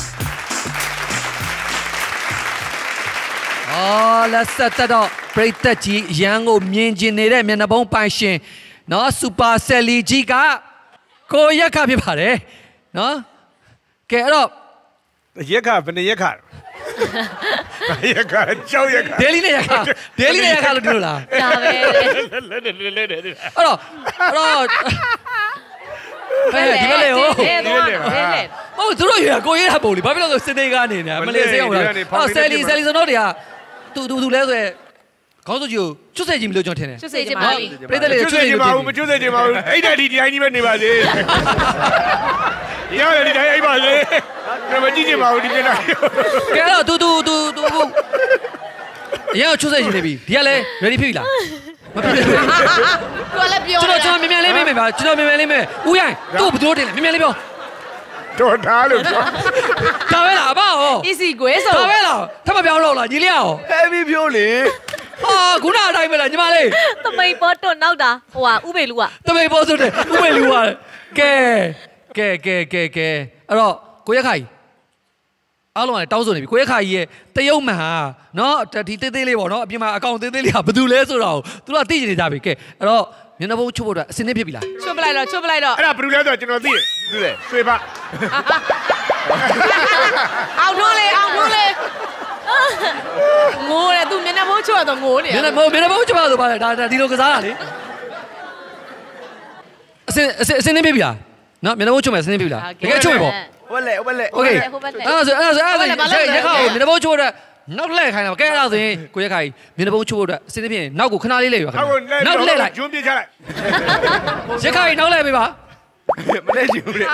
လက်ဆက်တက်တော့ပရိသတ်ကြီးရန်ကိုမြင်ကျင်နေတဲ့မျက်နှာပုံးပိုင်ရှင်နော်စူပါဆယ်လီကြီးကကိုရက်ခဖြစ်ပါတယ်နော်ကဲအဲ့တော့ရက်ခဘယ်နှရက်ခရက်ခကြောက်ရက်ခဒေးလီနဲ့ရက်ခလို့ပြောလားဒါပဲအဲ့တော့ဒီမလေးဟုတ်သူတို့ရကိုရေးတာပုံလေဘာဖြစ်လို့ဆိုစစ်သေးကားနေနေမလေးစေးအောင်လားဆယ်လီဆိုတော့တွေကသူလဲဆိုရခေါင်းစုကြီးကိုချွတ်စေခြင်းမလို့ကျွန်တော်ထင်တယ်ချွတ်စေခြင်းပါပြိတ္တလေးချွတ်စေခြင်းပါဘူးမချွတ်စေခြင်းပါဘူးအဲ့ဒါဒီတိုင်းကြီးပဲနေပါစေရတယ်ဒီတိုင်းအိပ်ပါစေမကြည့်ချင်ပါဘူးဒီနေ့ကဲတော့သူအရင်ကချွတ်စေခြင်းနေပြီဒီကလည်း ready ဖြစ်ပြီလားမဖြစ်ဘူးကိုလည်းပြောကျွန်တော်မြန်လေးမေးပါကျွန်တော်မြန်လေးမေးဦးရိုင်းသူ့ဘယ်လိုတင်လဲမြန်လေးပြောတော်ထားလို့ဒါပဲလားအပါဟော easy ကွယ်ဆိုဒါပဲလားထပ်မပြောင်းတော့လားညီလေးရော heavy ပြောလေဟာခုနအတိုင်းပဲလားညီမလေးတမိန်ပေါ်တော့နောက်တာဟိုဟာဥပေလူကတမိန်ပေါ်ဆိုတယ်ဥပေလူကကဲအဲ့တော့ကိုရက်ခိုင်အားလုံးကတောင်းဆိုနေပြီကိုရက်ခိုင်ရဲ့တရုတ်မှန်ဟာနော်ဒီသေးသေးလေးပေါ့နော်အပြင်မှာအကောင့်သေးသေးလေးကဘယ်သူလဲဆိုတော့သူတို့ကသိနေကြပြီကဲအဲ့တော့မျက်နှာပုံးချွတ်ဖို့အတွက်အစင်းနေဖြစ်ပြီလားချွတ်ပလိုက်တော့အဲ့ဒါဘယ်လိုလဲဆိုတော့ကျွန်တော်သိတယ်သူလေဆွေပါအောင်တွန်းလေငိုတယ်သူမျက်နှာပုံးချွတ်တော့ငိုနေမျက်နှာပုံးချွတ်ပါဆိုပါလေဒါဒီလိုကစားတာလေအစင်းနေဖြစ်ပြီလားနော်မျက်နှာပုံးချွတ်မယ်အစင်းနေဖြစ်ပြီလားတကယ်ချွတ်မယ်ပေါ့ဟုတ်လေโอเคအဲ့ဒါဆိုရက်ခါကိုမျက်နှာပုံးချွတ်တဲ့နောက်လှည့်ခိုင်းတာကဲအဲ့ဒါဆိုရင်ကိုရက်ခိုင်မျက်နှာပုံးချွတ်ဖို့အတွက်အစင်းနေဖြစ်ရင်နောက်ကိုခဏလေးလှည့်ရပါခင်ဗျနောက်လှည့်လိုက်ကျွန်းပြချလိုက်ရက်ခိုင်နောက်လှည့်ပေးပါမလဲချင်ဘူးလေ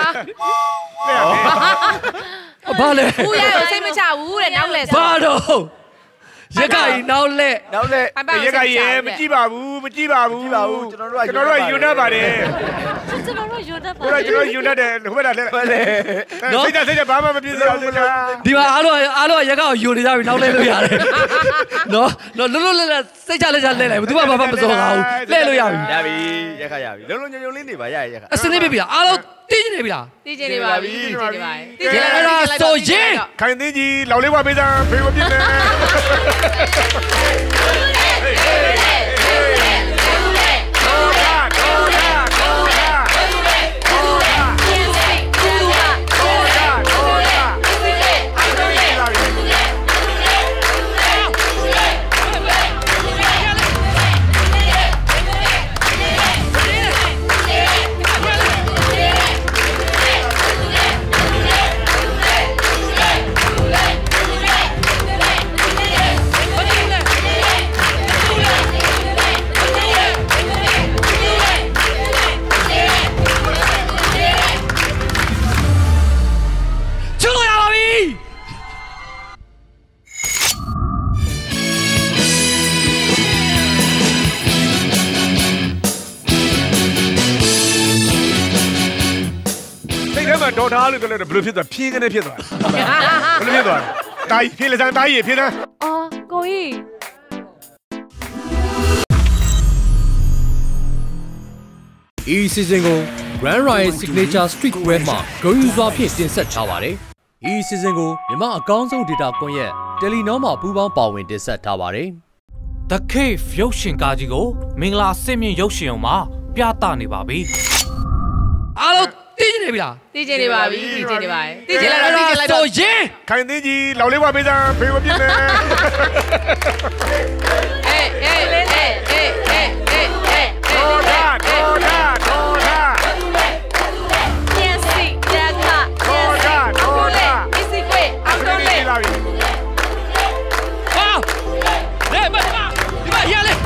ဘာလဲဦးရဲကိုစိတ်မချဘူးတဲ့နောက်လှည့်ဘာတော့ရက်ခိုင်နောက်လှည့်ရက်ခိုင်ရဲမကြည့်ပါဘူးကျွန်တော်တို့ကယူတတ်ပါတယ်ကျွန်တော်တို့ယူတတ်ပါတယ်ကျွန်တော်ယူတတ်တယ်ဟိုဘက်လာလှည့်နော်စိတ်ဘာမှမပြည့်စုံဘူးဒီမှာအားလုံးရက်ခိုင်ကိုယူနေကြပြီနောက်လှည့်လို့ရတယ်နော်လွတ်စိတ်ချလက်ချလှည့်လိုက်ဘယ်သူမှဘာမှမစော်ကားဘူးလှည့်လို့ရပြီရက်ခိုင်ရပြီလုံးညုံလေးနေပါရရက်ခိုင်အစင်းနေပြီလားအားလုံးသိနေပြီလားသိနေပါပြီအဲ့ဒါဆိုရင်ခိုင်သိကြီးလောက်လေးဝပေးစားဖေးမပြည့်နဲ့တော်ထားလို့ပြောလိုက်တော့ဘယ်လိုဖြစ်သွားဖြင်းကနေဖြစ်သွားဘယ်လိုဖြစ်သွားတာဖြင်းလက်စမ်းတာကြီးဖြင်းသားအော်ကိုကြီး။ E season ကို Grand Royal Signature Streetwear မှာဂုဏ်ယူစွာဖြင့်တင်ဆက်ထားပါတယ်။ E season ကိုမြန်မာအကောင်းဆုံး data ကွန်ရက် Telenor မှာပူးပေါင်းပါဝင်တင်ဆက်ထားပါတယ်။ The Cave ရုပ်ရှင်ကားကြီးကိုမင်္ဂလာစစ်မြင့်ရုပ်ရှင်အောင်မှာပြသနေပါပြီ။အားလုံးသိနေပြီလား။သိနေပါပြီ။သိနေပါပြီ။သိနေလိုက်တော့သိနေလိုက်တော့ရင်ခိုင်သိကြီးလောက်လေးဝပေးစားဖေးမပြင်းနဲ့။အေးတော်တာပြန်စီရခတော်တာအစီကွေအခုလေလာပြီဟာလေမဒီမရလေ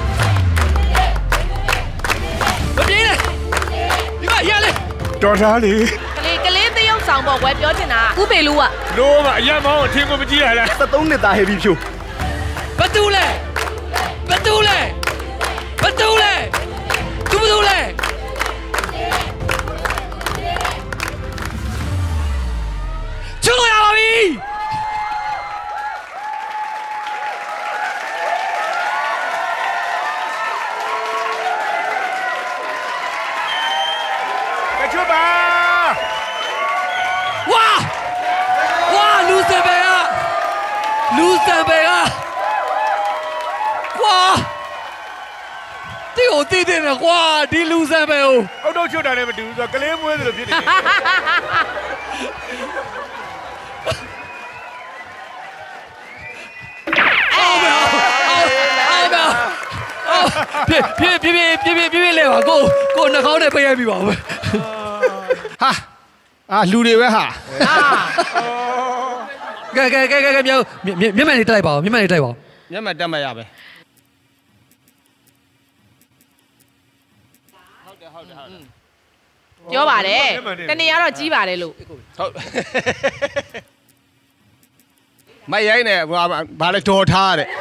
မပြေးလေဒီမရလေတော်တာလေကလေးသရုပ်ဆောင်ပေါ့ဝယ်ပြောချင်တာဥပေလူကလိုးကအရက်မောင်းအထင်ကိုမကြည့်ရလား 73နှစ်သားဟေးပြီးဖြိုးဘသူလဲသူဘသူလဲချလို့ရပါပြီချွတ်ပါဝါလူစပယ်ကကွာတိကိုတည်တယ်ကွာဒီလူစပယ်ကိုအောက်တော့ချွတ်တာလည်းမတူဘူးဆိုတော့ကလေးမွေးသလိုဖြစ်နေတယ်ပြေးလေပါကိုနှာခေါင်းနဲ့ပိတ်ရပြီပါဘူးဟာလူတွေပဲဟာကဲမြောက်မျက်မှန်လေးတက်လိုက်ပါဦးမျက်မှန်လေးတက်ပါဦးမျက်မှန်တက်မှရပဲပြောပါတယ်တနေ့ကတော့ကြီးပါတယ်လို့ဟုတ်မရိုင်းနဲ့ဘာလဲတော်ထားတဲ့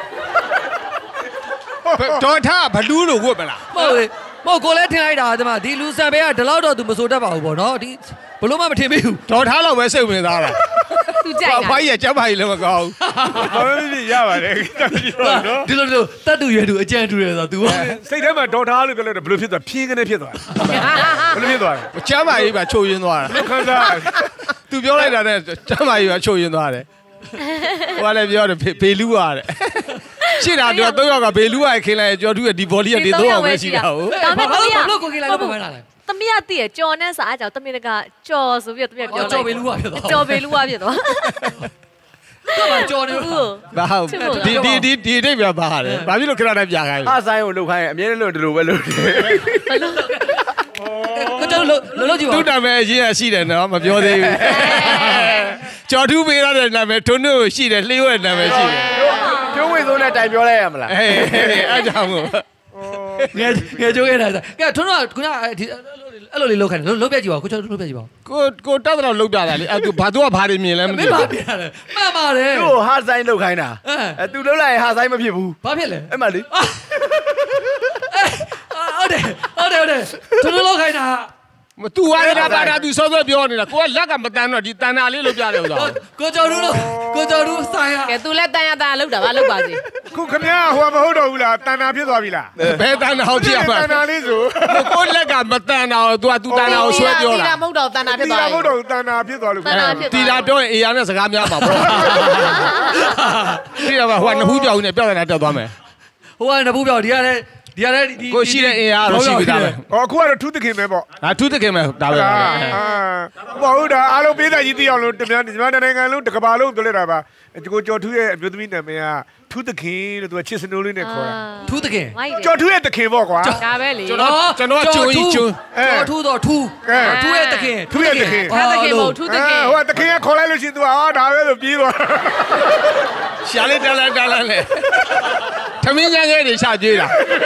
တော်ထားဘလူးလို့ဝတ်မလားမဟုတ်ကိုလည်းထင်လိုက်တာဒီလူဆန်ပဲကဒီလောက်တော့သူမစိုးတတ်ပါဘူးပေါ့နော်ဒီဘလို့မှမထင်မိဘူးတော်ထားလောက်ပဲစိတ်ဝင်စားတာသူကြိုက်တာဘာကြီးကကျမကြီးလည်းမကောင်းဘူးဘာလို့ရပါတယ်နော်ဒီလိုတတ်တူရွယ်တူအကြံတူတယ်ဆိုတော့ तू စိတ်ထဲမှာတော်ထားလို့ပြောလို့ဘယ်လိုဖြစ်သွားဖြင်းကနေဖြစ်သွားဘယ်လိုဖြစ်သွားလဲကျမကြီးပါချိုရင်းသွားတာခန်းစား तू ပြောလိုက်တာနဲ့ကျမကြီးပါချိုရင်းသွားတယ်ဟိုကလည်းပြောတယ်ဘေလူးရတယ်ရှိတာတော့3ယောက်ကဘေလူးရခင်းလိုက်ကျော်တူရဲ့ဒီဘော်လီကဒီ3ယောက်ပဲရှိတာဟုတ်ဘာလို့ကိုခင်းလိုက်တော့မမှန်းလာလဲသမီးကတည့်ရကြော်နဲ့စားကြောင်သမီးကကြော်ဆိုပြီးသမီးကပြောလိုက်ကြော်ဘေလူးရဖြစ်သွားကြော်ဘေလူးရဖြစ်သွားကြော်နေလို့ဘာဟုတ်ဒီအိပ်ပြပါတယ်ဘာဖြစ်လို့ခဏနဲ့ပြခိုင်းလဲအဆိုင်ကိုလှုပ်ခိုင်းအမြဲတမ်းလို့ဒီလိုပဲလုပ်တယ်ကိုလို့ကြည့်ပါသူ့နာမည်အရင်ကရှိတယ်နော်မပြောသေးဘူးကျော်ထူးပေးရတဲ့နာမည်ထွန်းတို့ရှိတယ်လျှို့ရဲ့နာမည်ရှိတယ်ကျိုးဝေစိုးနဲ့တိုင်ပြောလိုက်ရမလားအဲ့ကြောင့်ငယ်ကျိုးခဲ့တာကဲထွန်းတို့ကခုနဒီအဲ့လိုလေးလောက်ခိုင်းတယ်လောက်ပြကြည့်ပါကိုကျော်လောက်ပြကြည့်ပါကိုတက်တော့လောက်ပြတာလေအဲ့သူဘာသူကဘာတွေမြင်လဲမသိဘူးမှန်ပါတယ်သူ့ဟာဆိုင်လောက်ခိုင်းတာသူလောက်လိုက်ရင်ဟာဆိုင်မဖြစ်ဘူးဘာဖြစ်လဲအဲ့မှလေဟုတ်တယ်ထွန်းတို့လောက်ခိုင်းတာမတူရတာပါတာသူစောစောပြောနေတာကိုကလက်ကမတန်းတော့ဒီတန်တာလေးလို့ပြတယ်ဥစ္စာကိုကျော်တို့ဆိုင်ရကဲသူလည်းတန်ရတာလောက်တာပါလောက်ပါစေခုခမရဟိုမဟုတ်တော့ဘူးလားတန်တာဖြစ်သွားပြီလားဘယ်တန်တာဟုတ်ဖြစ်မှာတန်တာလေးဆိုကိုလက်ကမတန်တော့သူကသူတန်တာကိုဆွဲပြောတာတီတာမဟုတ်တော့တန်တာဖြစ်သွားပြီတီတာမဟုတ်တော့တန်တာဖြစ်သွားလို့တီတာပြောရင်အေးရနဲ့စကားများပါပေါ့တီတာကဟိုကနှစ်ဖူးပြောင်းနေပြဿနာတက်သွားမယ်ဟိုကနှစ်ဖူးပြောင်းဒီကလည်းကိုရှိတဲ့အင်အားတော့ရှိပြီဒါပဲ။အခုကတော့ထူးသခင်ပဲပေါ့။ထူးသခင်ပဲဒါပဲ။ဘာဟုတ်တာအားလုံးပေးတာကြီးသိအောင်လို့ဒီမှာနိုင်ငံလုံးတစ်ကမ္ဘာလုံးပြောလိုက်တာပါ။ကိုကျော်ထူးရဲ့အမျိုးသမီးနာမည်ကထူးသခင်လို့သူကချစ်စနိုးလေးနဲ့ခေါ်တာ။ထူးသခင်ကျော်ထူးရဲ့သခင်ပေါ့ကွာ။ဒါပဲလေ။ကျွန်တော်ကျွန်းကြီးကျွန်းကျော်ထူးတော့ထူးရဲ့သခင်ထူးရဲ့သခင်မဟုတ်ထူးသခင်ဟိုသခင်ကခေါ်လိုက်လို့ရှိရင် तू ဒါပဲဆိုပြေးသွား။ရှာလေးတလန်းလေ။သမင်းကြမ်းတွေရှာကျွေးတာ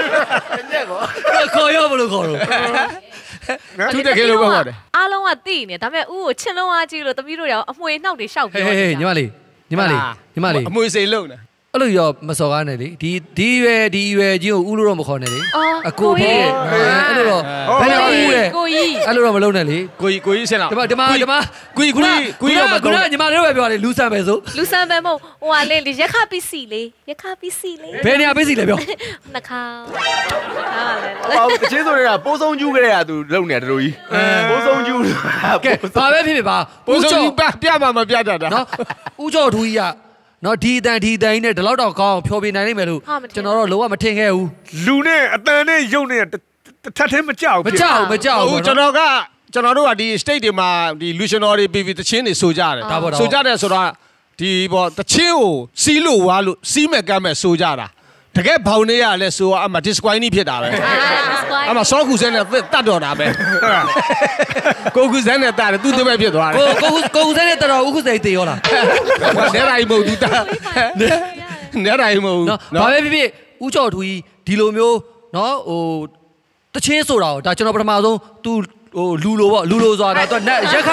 ခေါ်ရောဘလို့ခေါ်တော့ထူးတဲ့ကေလို့ပြောပါတယ်အားလုံးကသိနေဒါပေမဲ့ဥကိုချစ်လုံးအားကြီးလို့သမီးတို့ရောအမွေနှောက်တွေရှောက်ပြောနေတာညီမလေးအမွေစိန်လုံးနေအဲ့လိုရောမစော်ကားနဲ့လေဒီရွယ်ကြီးကိုဥလို့တော့မခေါ်နဲ့လေအကိုဖေးအဲ့လိုတော့ဘယ်လိုဥလဲကိုကြီးအဲ့လိုတော့မလုပ်နဲ့လေကိုကြီးဆင်းလာဒီမှာကိုကြီးတော့မကောညီမလေးပဲပြောတယ်လူဆန်ပဲဆိုလူဆန်ပဲမဟုတ်ဟိုဟာလေရက်ခပစ္စည်းလေဘယ်နေရာပစ္စည်းလဲပြောနှခါဟောတချင်းဆိုတွေကပိုးဆုံးကျူးကြတဲ့ဟာသူလုံနေတာတို့ကြီးပိုးဆုံးကျူးကဲဘာပဲဖြစ်ပါပိုးဆုံးပြမှာမပြတတ်တာနော်ဥကျော်ထူကြီးကနော်ဒီတန်နဲ့ဒီလောက်တော့ကောင်းအောင်ဖြောပြနိုင်နိုင်မယ်လို့ကျွန်တော်တော့လုံးဝမထင်ခဲ့ဘူးလူနဲ့အတန်နဲ့ရုပ်နဲ့ထပ်ထဲမကြောက်ဘူးကျွန်တော်တို့ကဒီ state တွေမှာဒီ illusionary တွေပြီးတချင်းတွေဆိုကြတယ်ဆိုကြတယ်ဆိုတော့ဒီပေါ့တချင်းကိုစီးလို့ဝါလို့စီးမဲ့ကမ်းမဲ့ဆိုကြတာတကယ်ဘောင်နေရလဲဆိုအမှ disqualify ဖြစ်တာပဲအမှစောခုစဲနဲ့တတ်တော်တာပဲကိုခုစဲနဲ့တတ်တယ်သူတပည့်ဖြစ်သွားတယ်ကိုခုစဲနဲ့တတော်ဥခုစိတ်သေးရောလားနေတိုင်းမဟုတ်သူတနေတိုင်းမဟုတ်နော်ဘာပဲဖြစ်ဥကျော်ထူကြီးဒီလိုမျိုးနော်ဟိုတချင်းဆိုတာကိုဒါကျွန်တော်ပထမဆုံး तू ဟိုလူလိုဆိုတာတော့ရက်ခ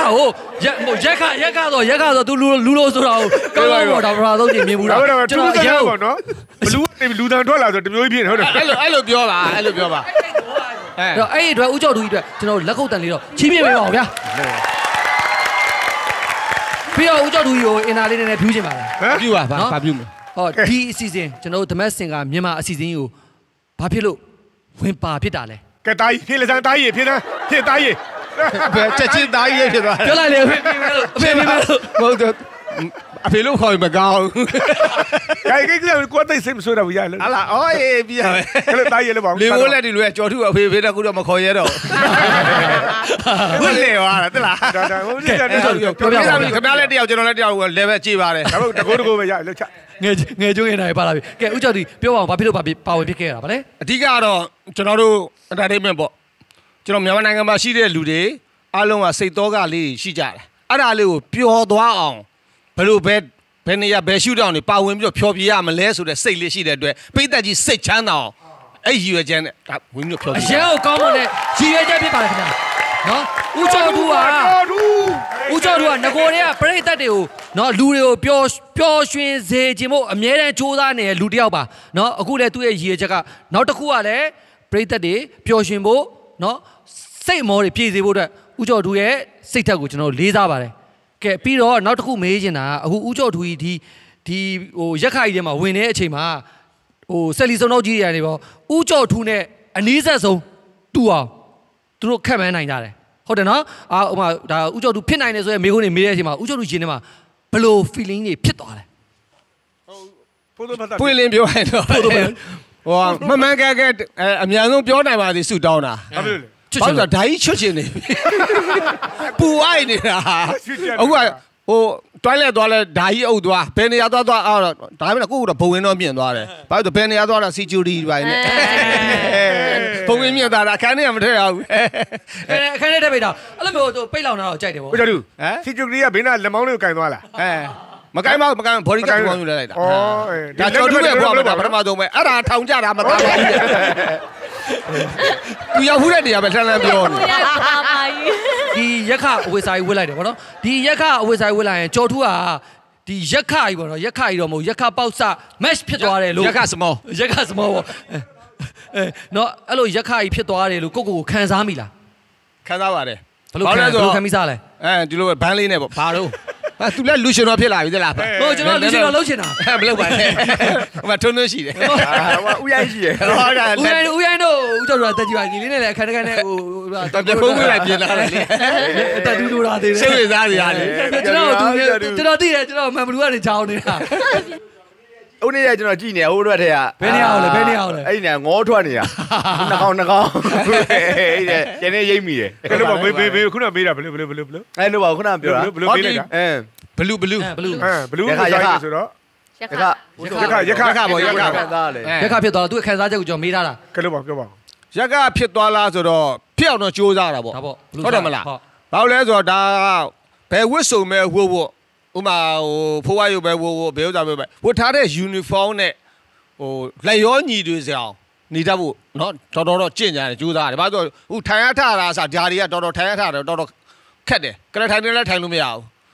ဆို तू လူလိုဆိုတာကိုကောင်းတော့ဒါပထမဆုံးကြည့်မြင်ဘူးလားကျွန်တော်ရောက်ပေါ့နော်လူတန်ထွက်လာဆိုတမျိုးကြီးဖြစ်ဟုတ်တယ်အဲ့လိုပြောပါအဲ့တော့အဲ့ဒီအတွက်ဥကျော်ထူကြီးအတွက်ကျွန်တော်လက်ခုပ်တန်လေးတော့ချီးမြှင့်ပေးပါဦးဗျာပြီးတော့ဥကျော်ထူကြီးကိုအင်တာလေးနဲ့ဖြူးချင်ပါတယ်ဖြူပါဘာဖြူမလဲဟောဒီအစီအစဉ်ကျွန်တော်တို့ The Mask Singer မြန်မာအစီအစဉ်ကိုဘာဖြစ်လို့ဝင်ပါဖြစ်တာလဲကဲတာကြီးဖြစ်လေစမ်းတာကြီးဖြစ်တာကြီးဘယ်ချက်ချင်းတာကြီးဖြစ်သွားပြောလိုက်လေအဖေလို့မဟုတ်တော့အဖေလို့ခေါ်မကောင်းကိကိုတိတ်စိတ်မဆိုးတော့ဘူးရလို့ဟာအော်အေးပြရမယ်ကဲတာကြီးလည်းပေါ့လေဘိုးလက်ဒီလူကကြော်ထုအဖေတော့ခုတော့မခေါ်ရတော့ဟုတ်လေဟာတက်လားဒါဟုတ်တယ်ပြောပြပါခင်ဗျားလည်းတယောက်ကျွန်တော်လည်းတယောက် level ကြည့်ပါတယ်ဒါပေမဲ့တကိုးပဲရလှုပ်ချငယ်ကျုံးနေတာပါလာပြီကဲဥကျော်ဒီပြောပါအောင်ဘာဖြစ်လို့ပါဝင်ဖြစ်ခဲ့ရတာဗါလဲအဓိကတော့ကျွန်တော်တို့ entertainment ပေါ့ကျွန်တော်မြန်မာနိုင်ငံမှာရှိတဲ့လူတွေအားလုံးကစိတ်တော်ကလေးရှိကြတယ်အဲ့ဒါလေးကိုပျော်သွားအောင်ဘယ်လိုဘယ်နေရာဘယ်ရှုထောင့်နေပါဝင်ပြီးတော့ဖျော်ပြရမလဲဆိုတဲ့စိတ်လေးရှိတဲ့အတွက်ပိတ်သက်ကြီးစိတ်ချမ်းသာအောင်အဲ့ရည်ရွယ်ချက်နဲ့ဒါဝင်ပြီးတော့ဖျော်ပြအရင်ကကောင်းမွန်တဲ့ရည်ရွယ်ချက်ဖြစ်ပါလေခင်ဗျာနော်ဦးကျော်ထူးကငကိုတွေကပြိတ္တတွေကိုနော်လူတွေကိုပျော်ရွှင်စေခြင်းမို့အမြဲတမ်းစူးစမ်းနေတဲ့လူတစ်ယောက်ပါနော်အခုလည်းသူ့ရဲ့ရည်ရွယ်ချက်ကနောက်တစ်ခုကလည်းပြိတ္တတွေပျော်ရွှင်ဖို့နော်စိတ်မောတွေပြည့်စေဖို့အတွက်ဦးကျော်ထူးရဲ့စိတ်ဓာတ်ကိုကျွန်တော်လေးစားပါတယ်ကဲပြီးတော့နောက်တစ်ခုမေးချင်တာအခုဦးကျော်ထူးကြီးဒီဟိုရက်ခါကြီးထဲမှာဝင်တဲ့အချိန်မှာဟိုဆက်လီစုံတော့ကြီးတွေကနေပေါ့ဦးကျော်ထူးနဲ့အနည်းဆက်ဆုံးတူအောင်သူတို့ခက်မှန်းနိုင်ကြတယ်ဟုတ်တယ်နော်ဟိုမှာဒါဥကျော်သူဖြစ်နိုင်တယ်ဆိုရင်မေးခွန်းနေမေးတဲ့အချိန်မှာဥကျော်သူရှင်ထဲမှာဘယ်လို feeling တွေဖြစ်သွားလဲပွင့်လင်းပြောရတော့ဟိုမမှန်ကအများဆုံးပြောနိုင်ပါသည်ဆုတောင်းတာဟုတ်ပြီချွတ်ချင်တာဓာကြီးချွတ်ချင်နေပူအိုက်နေတာအခုကဟိုတွိုင်းလက်သွားလဲဓာကြီးအုပ်သွားဘယ်နေရာသွားအော်ဒါပေမဲ့ကိုကတော့ဘုံဝင်တော့မြင်သွားတယ်ဘာလို့ဘယ်နေရာသွားတာ security ပိုင်းနဲ့ဘုံဝင်မြင်သွားတာအခန်းထဲကမထည့်ရဘူးအခန်းထဲထည့်ပိတ်တာအဲ့လိုမျိုးပိတ်လောင်တာတော့ကြိုက်တယ်ပေါ့ကိုကျတူ security ကဘေးနားလက်မောင်းလေးကိုကင်သွားလားမကိုင်းဘော်ဒီကတ်ပေါင်းယူလိုက်တာဒါကျော်တူရဲ့ဘွားမှာပထမဆုံးပဲအဲ့ဒါထောင်ကြတာမသားပါဘူးသူရောက်ဘူးတဲ့နေရာပဲလှမ်းပြောနေဒီရက်ခအဝေစာကြီးဝစ်လိုက်တယ်ဗောနော်ဒီရက်ခအဝေစာကြီးဝစ်လိုက်ရင်ကျော်ထူးကဒီရက်ခကြီးဗောနော်ရက်ခကြီးတော့မဟုတ်ရက်ခပေါက်စ match ဖြစ်သွားတယ်လို့ရက်ခစမောဗောနော်အဲ့လိုရက်ခကြီးဖြစ်သွားတယ်လို့ကိုခံစားမိလားခံစားပါတယ်ဘယ်လိုခံမိစားလဲဒီလိုဘန်းလေးနဲ့ဗောဘာလို့သူလည်းလူရှင်တော်ဖြစ်လာပြီသလားဟုတ်ကျွန်တော်လူရှင်တော်လှုပ်ချင်တာမလုပ်ပါနဲ့ဟိုမှာထွန်းရှိတယ်ဟိုဥရိုင်းရှိတယ်ဟုတ်တယ်ဥရိုင်းတို့ဦးကျော်တို့တက်ကြည့်ပါညီလေးနဲ့လည်းအခက်တခက်နဲ့ဟိုတခုံးခွေးလိုက်ပြင်လာတယ်လေတက်တူတူတာသေးတယ်စိတ်ဝင်စားနေရတယ်ကျွန်တော်သိတယ်ကျွန်တော်မန်ဘလူးကနေချောင်းနေတာဦးနေရကျွန်တော်ကြည့်နေဟိုဘက်ထဲကဘယ်နေရာလဲအဲ့ဒီနေငေါထွက်နေတာနှကောင်းအဲ့ဒီကျန်နေရိပ်မိတယ်ဘယ်လိုပါဘေးခုနမေးတာဘယ်လိုအဲ့လိုပါခုနပြောတာဘယ်လိုမေးလိုက်တာဘလူးရက်ဆိုတော့ရက်ခပေါ့ရက်ခခံစားလေရက်ခဖြစ်သွားတာသူခံစားချက်ကိုကျွန်တော်မေးထားတာကဲလို့ပါပြောပါရက်ခဖြစ်သွားလားဆိုတော့ဖြစ်အောင်တော့ကြိုးစားတာပေါ့ဟုတ်တယ်မလားဘာလို့လဲဆိုတော့ဒါဘယ်ဝစ်စုံမဲ့ဝှို့ဥမာဟိုဖိုးဝါရုပ်ပဲဝှို့ဘယ်ဥစ္စာပဲဝတ်ထားတဲ့ uniform နဲ့ဟိုလက်ရောညီတွေစအောင်နေတတ်ဖို့เนาะတော်တော့ကြင့်ကြတယ်ကြိုးစားတယ်ဘာလို့ဟိုထိုင်ရထတာအစားဓာတွေကတော်ထိုင်ရထတယ်တော်ခက်တယ်ကရက်ထိုင်နေလဲထိုင်လို့မရဘူး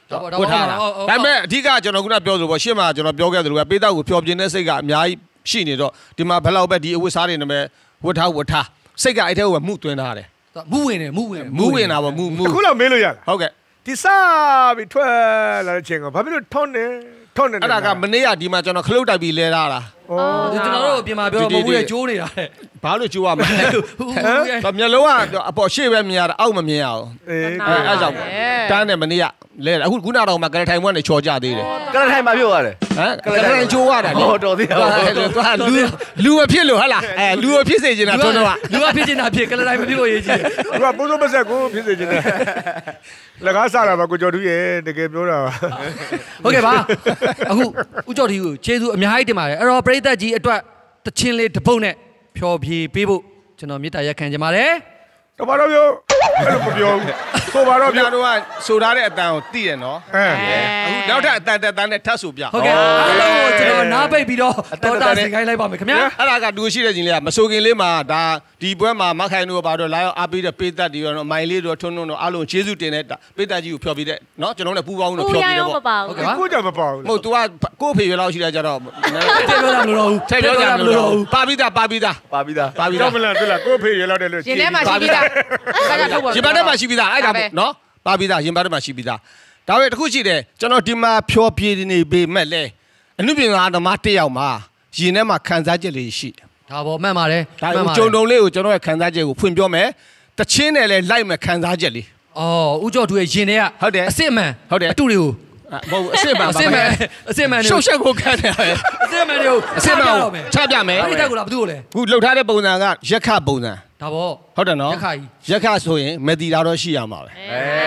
ဝတ်ထားတာဒါပေမဲ့အဓိကကျွန်တော်ခုနပြောဆိုပေါ့ရှေ့မှာကျွန်တော်ပြောခဲ့သလိုပဲပေးသားကိုဖျော်ပြနေတဲ့စိတ်ကအများကြီးရှိနေတော့ဒီမှာဘယ်လောက်ပဲဒီအဝတ်စားတွေနဲ့ပဲဝတ်ထားစိတ်ကအဲ့ထဲကိုမှုသွင်းထားတယ်မူဝင်တာပေါ့မူအခုလောက်မေးလို့ရလားဟုတ်ကဲ့ဒီစားပြီးထွက်လာတဲ့ချိန်ကဘာဖြစ်လို့ထုံးနေအဲ့ဒါကမနေ့ကဒီမှာကျွန်တော်ခလုတ်တိုက်ပြီးလဲထားတာကျွန်တော်တို့ပြင်မှာပြောတော့မဟုတ်ရဲ့ကျိုးနေတာတဲ့ဘာလို့ကျိုးရမလဲမျက်လုံးကအပေါ်ရှေ့ပဲမြင်ရတာအောက်မမြင်ရအောင်အဲ့ကြောင့်တန်းတယ်မနေ့ကလဲအခုခုနတော့မှကရထိုင်မွန်းနေချော်ကြသေးတယ်ကရထိုင်မှာပြုတ်ရတယ်ကရထိုင်ကျိုးရတာဟောတော်သေးတယ်လူမဖြစ်လို့ဟဟလားလူမဖြစ်စေချင်တာတော့လူမဖြစ်ချင်တာဖြစ်ကရထိုင်မဖြစ်လို့ရေးကြည့်သူကပုံစံမဆက်ကိုဖြစ်စေချင်တယ်လက်ကားစားတာပါကိုကျော်တူရဲ့တကယ်ပြောတာပါဟုတ်ကဲ့ပါအခုဦးကျော်တူကိုကျေးဇူးအများကြီးတင်ပါတယ်အဲ့တော့ပရိသတ်ကြီးအတွက်တချင်းလေးတစ်ပုတ်နဲ့ဖျော်ဖြေပေးဖို့ကျွန်တော်မေတ္တာရက်ခံချင်ပါတယ်တော့ဘာလို့ပြောအဲ့လိုမပြောဘူးဆိုပါတော့ပြောတော့ကဆိုထားတဲ့အတန်ကိုသိရနော်အခုနောက်ထပ်အတန်တက်တန်းနဲ့ထပ်ဆိုပြဟုတ်ကဲ့အားလုံးကိုကျွန်တော်နားပိတ်ပြီးတော့တော်တာစီခိုင်းလိုက်ပါမယ်ခင်ဗျာအဲ့ဒါကတူရှိတဲ့ချင်းလေးကမဆိုခင်လေးမှာဒါဒီပွဲမှာမခိုင်တို့ဘာတော့လာရောက်အားပေးတဲ့ပေးသက်တွေရောမိုင်လေးတို့ထွန်းတို့အားလုံးကျေးဇူးတင်တဲ့ပေးသက်ကြီးကိုဖျော်ပြတဲ့နော်ကျွန်တော်လည်းပူပေါင်းလို့ဖျော်ပြတယ်ပေါ့ဟုတ်ကဲ့ကိုကြောင့်မပေါ့ဘူးမဟုတ် तू ကကို့ဖေရွယ်လောက်ရှိတယ်ကြတော့ထည့်ပြောတာမလို့တော့ဘူးထည့်ပြောတာမလို့တော့ဘူးပါပြီးသားတော့မလားတွေ့လားကို့ဖေရွယ်လောက်တယ်လို့ရှင်ထဲမှာရှိပြီးသားရင်ပါထဲမှာရှိပြီးသားအဲ့ဒါနော်ပါပြီးသားရင်ပါထဲမှာရှိပြီးသားဒါပေမဲ့တခုရှိတယ်ကျွန်တော်ဒီမှာဖြောပြနေပေမဲ့လဲအနုပညာသမားတစ်ယောက်မှာရင်ထဲမှာခံစားချက်လေးရှိတယ်ဒါပေါ့မှန်ပါတယ်ဒါကြုံတုံလေးကိုကျွန်တော်ရဲ့ခံစားချက်ကိုဖွင့်ပြောမယ်တချင်းနဲ့လဲလိုက်မယ်ခံစားချက်လေးအော်ဦးကျော်သူရဲ့ရင်ထဲကဟုတ်တယ်အစစ်မှန်ဟုတ်တယ်အတူတွေကိုမဟုတ်အစစ်မှန်အစစ်မှန်ရှုပ်ရှက်ကိုခံတယ်အစစ်မှန်တွေကိုအစစ်မှန်ချပြမယ်အဲ့ဒီတက်ကိုလားဘယ်သူကိုလဲခုလှုပ်ထားတဲ့ပုံစံကရက်ခပုံစံဒါပေါ့ဟုတ်တယ်နော်ရက်ခဆိုရင်မက်တီတာတော့ရှိရမှာပဲ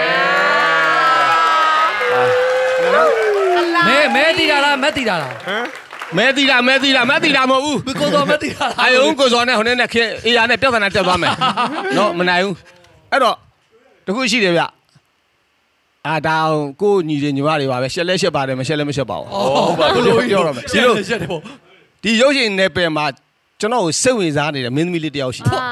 မဲတီတာလားမက်တီတာလားမဲတီတာမဟုတ်ဘူးဘယ်ကိုစောမက်တီတာအယုံကိုစောနဲ့ဟိုနဲ့ခေအေးရနဲ့ပြဿနာတက်သွားမယ်နော်မနိုင်ဘူးအဲ့တော့တခုရှိတယ်ဗျအာဒါကိုညီတွေညီမတွေပါပဲရှက်လဲရှက်ပါတယ်မရှက်လဲမရှက်ပါဘူးဟုတ်ပါဘူးလို့ပြောရမယ်ဒီလိုရှက်တယ်ပေါ့ဒီရုပ်ရှင်နယ်ပယ်မှာကျွန်တော်ကိုစိတ်ဝင်စားနေတဲ့မင်းသမီးလေးတယောက်ရှိတယ်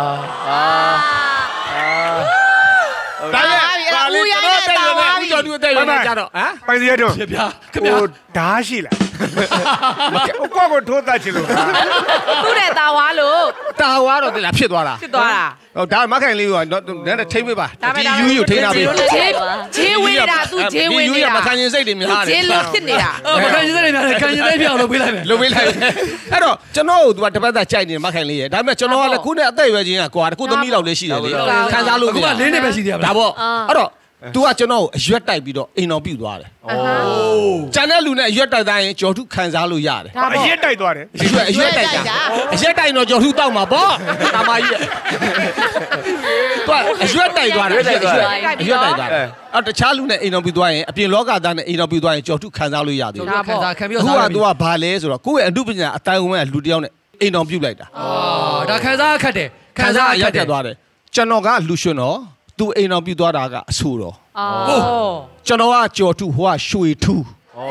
ဒါလည်းပါလေကျွန်တော်တက်ရတယ်ဦးကျော်သူတက်ရတယ်ကြတော့ဟမ်ပိုင်စီရတော့ခင်ဗျာဓာရှိလားကိုကိုထိုးတတ်ချင်လို့သူ့တဲ့တာဝါလို့တာဝါတော့တလားဖြစ်သွားတာဟုတ်ဒါမခိုင်လေးကနည်းနည်းထိမ့်ပေးပါဒီယူယူထိန်းထားပေးဂျေးဝေးတာသူဂျေးဝေးနေတာမခံရင်စိတ်တွေများတယ်ဂျေးလို့ဖြစ်နေတာမခံရင်စိတ်တွေများတယ်ခံရင်စိတ်ပြောင်းလုပ်ပေးလိုက်မယ်အဲ့တော့ကျွန်တော်တို့ကတပတ်သက်ကြိုက်နေမခိုင်လေးရဲ့ဒါပေမဲ့ကျွန်တော်ကလည်းခုနဲ့အသက်ရွယ်ချင်းကကွာတခုသမီးလောက်လေးရှိတယ်လေခံစားလို့ခုက၄နှစ်ပဲရှိသေးတာဒါပေါ့အဲ့တော့तू ကကျွန်တော်ကိုအရွက်တိုက်ပြီးတော့အိမ်တော်ပြုတ်သွားတယ်။အိုးကျန်တဲ့လူနဲ့အရွက်တိုက်တိုင်းကျော်ထုခံစားလို့ရတယ်။အရွက်တိုက်သွားတယ်။အရွက်တိုက်တာ။အရွက်တိုက်တော့ကျော်ထုတောက်မှာပေါ့။တာမကြီး။သူကအရွက်တိုက်သွားတယ်အရွက်တိုက်သွားတယ်။အော်တခြားလူနဲ့အိမ်တော်ပြုတ်သွားရင်အပြင်လောကသားနဲ့အိမ်တော်ပြုတ်သွားရင်ကျော်ထုခံစားလို့ရတယ်။ခံစားခံပြီးတော့အခုက तू ကဘာလဲဆိုတော့ကိုယ့်ရဲ့အမှုပညာအတိုင်းဝင်ကလူတယောက်နဲ့အိမ်တော်ပြုတ်လိုက်တာ။အော်ဒါခံစားခက်တယ်။ခံစားရတက်သွားတယ်။ကျွန်တော်ကလူရှင်တော့သူအိမ်တော်ပြုတ်သွားတာကအဆိုတော်ဟုတ်ကျွန်တော်ကကြော်ထုဟိုကရွှေထူး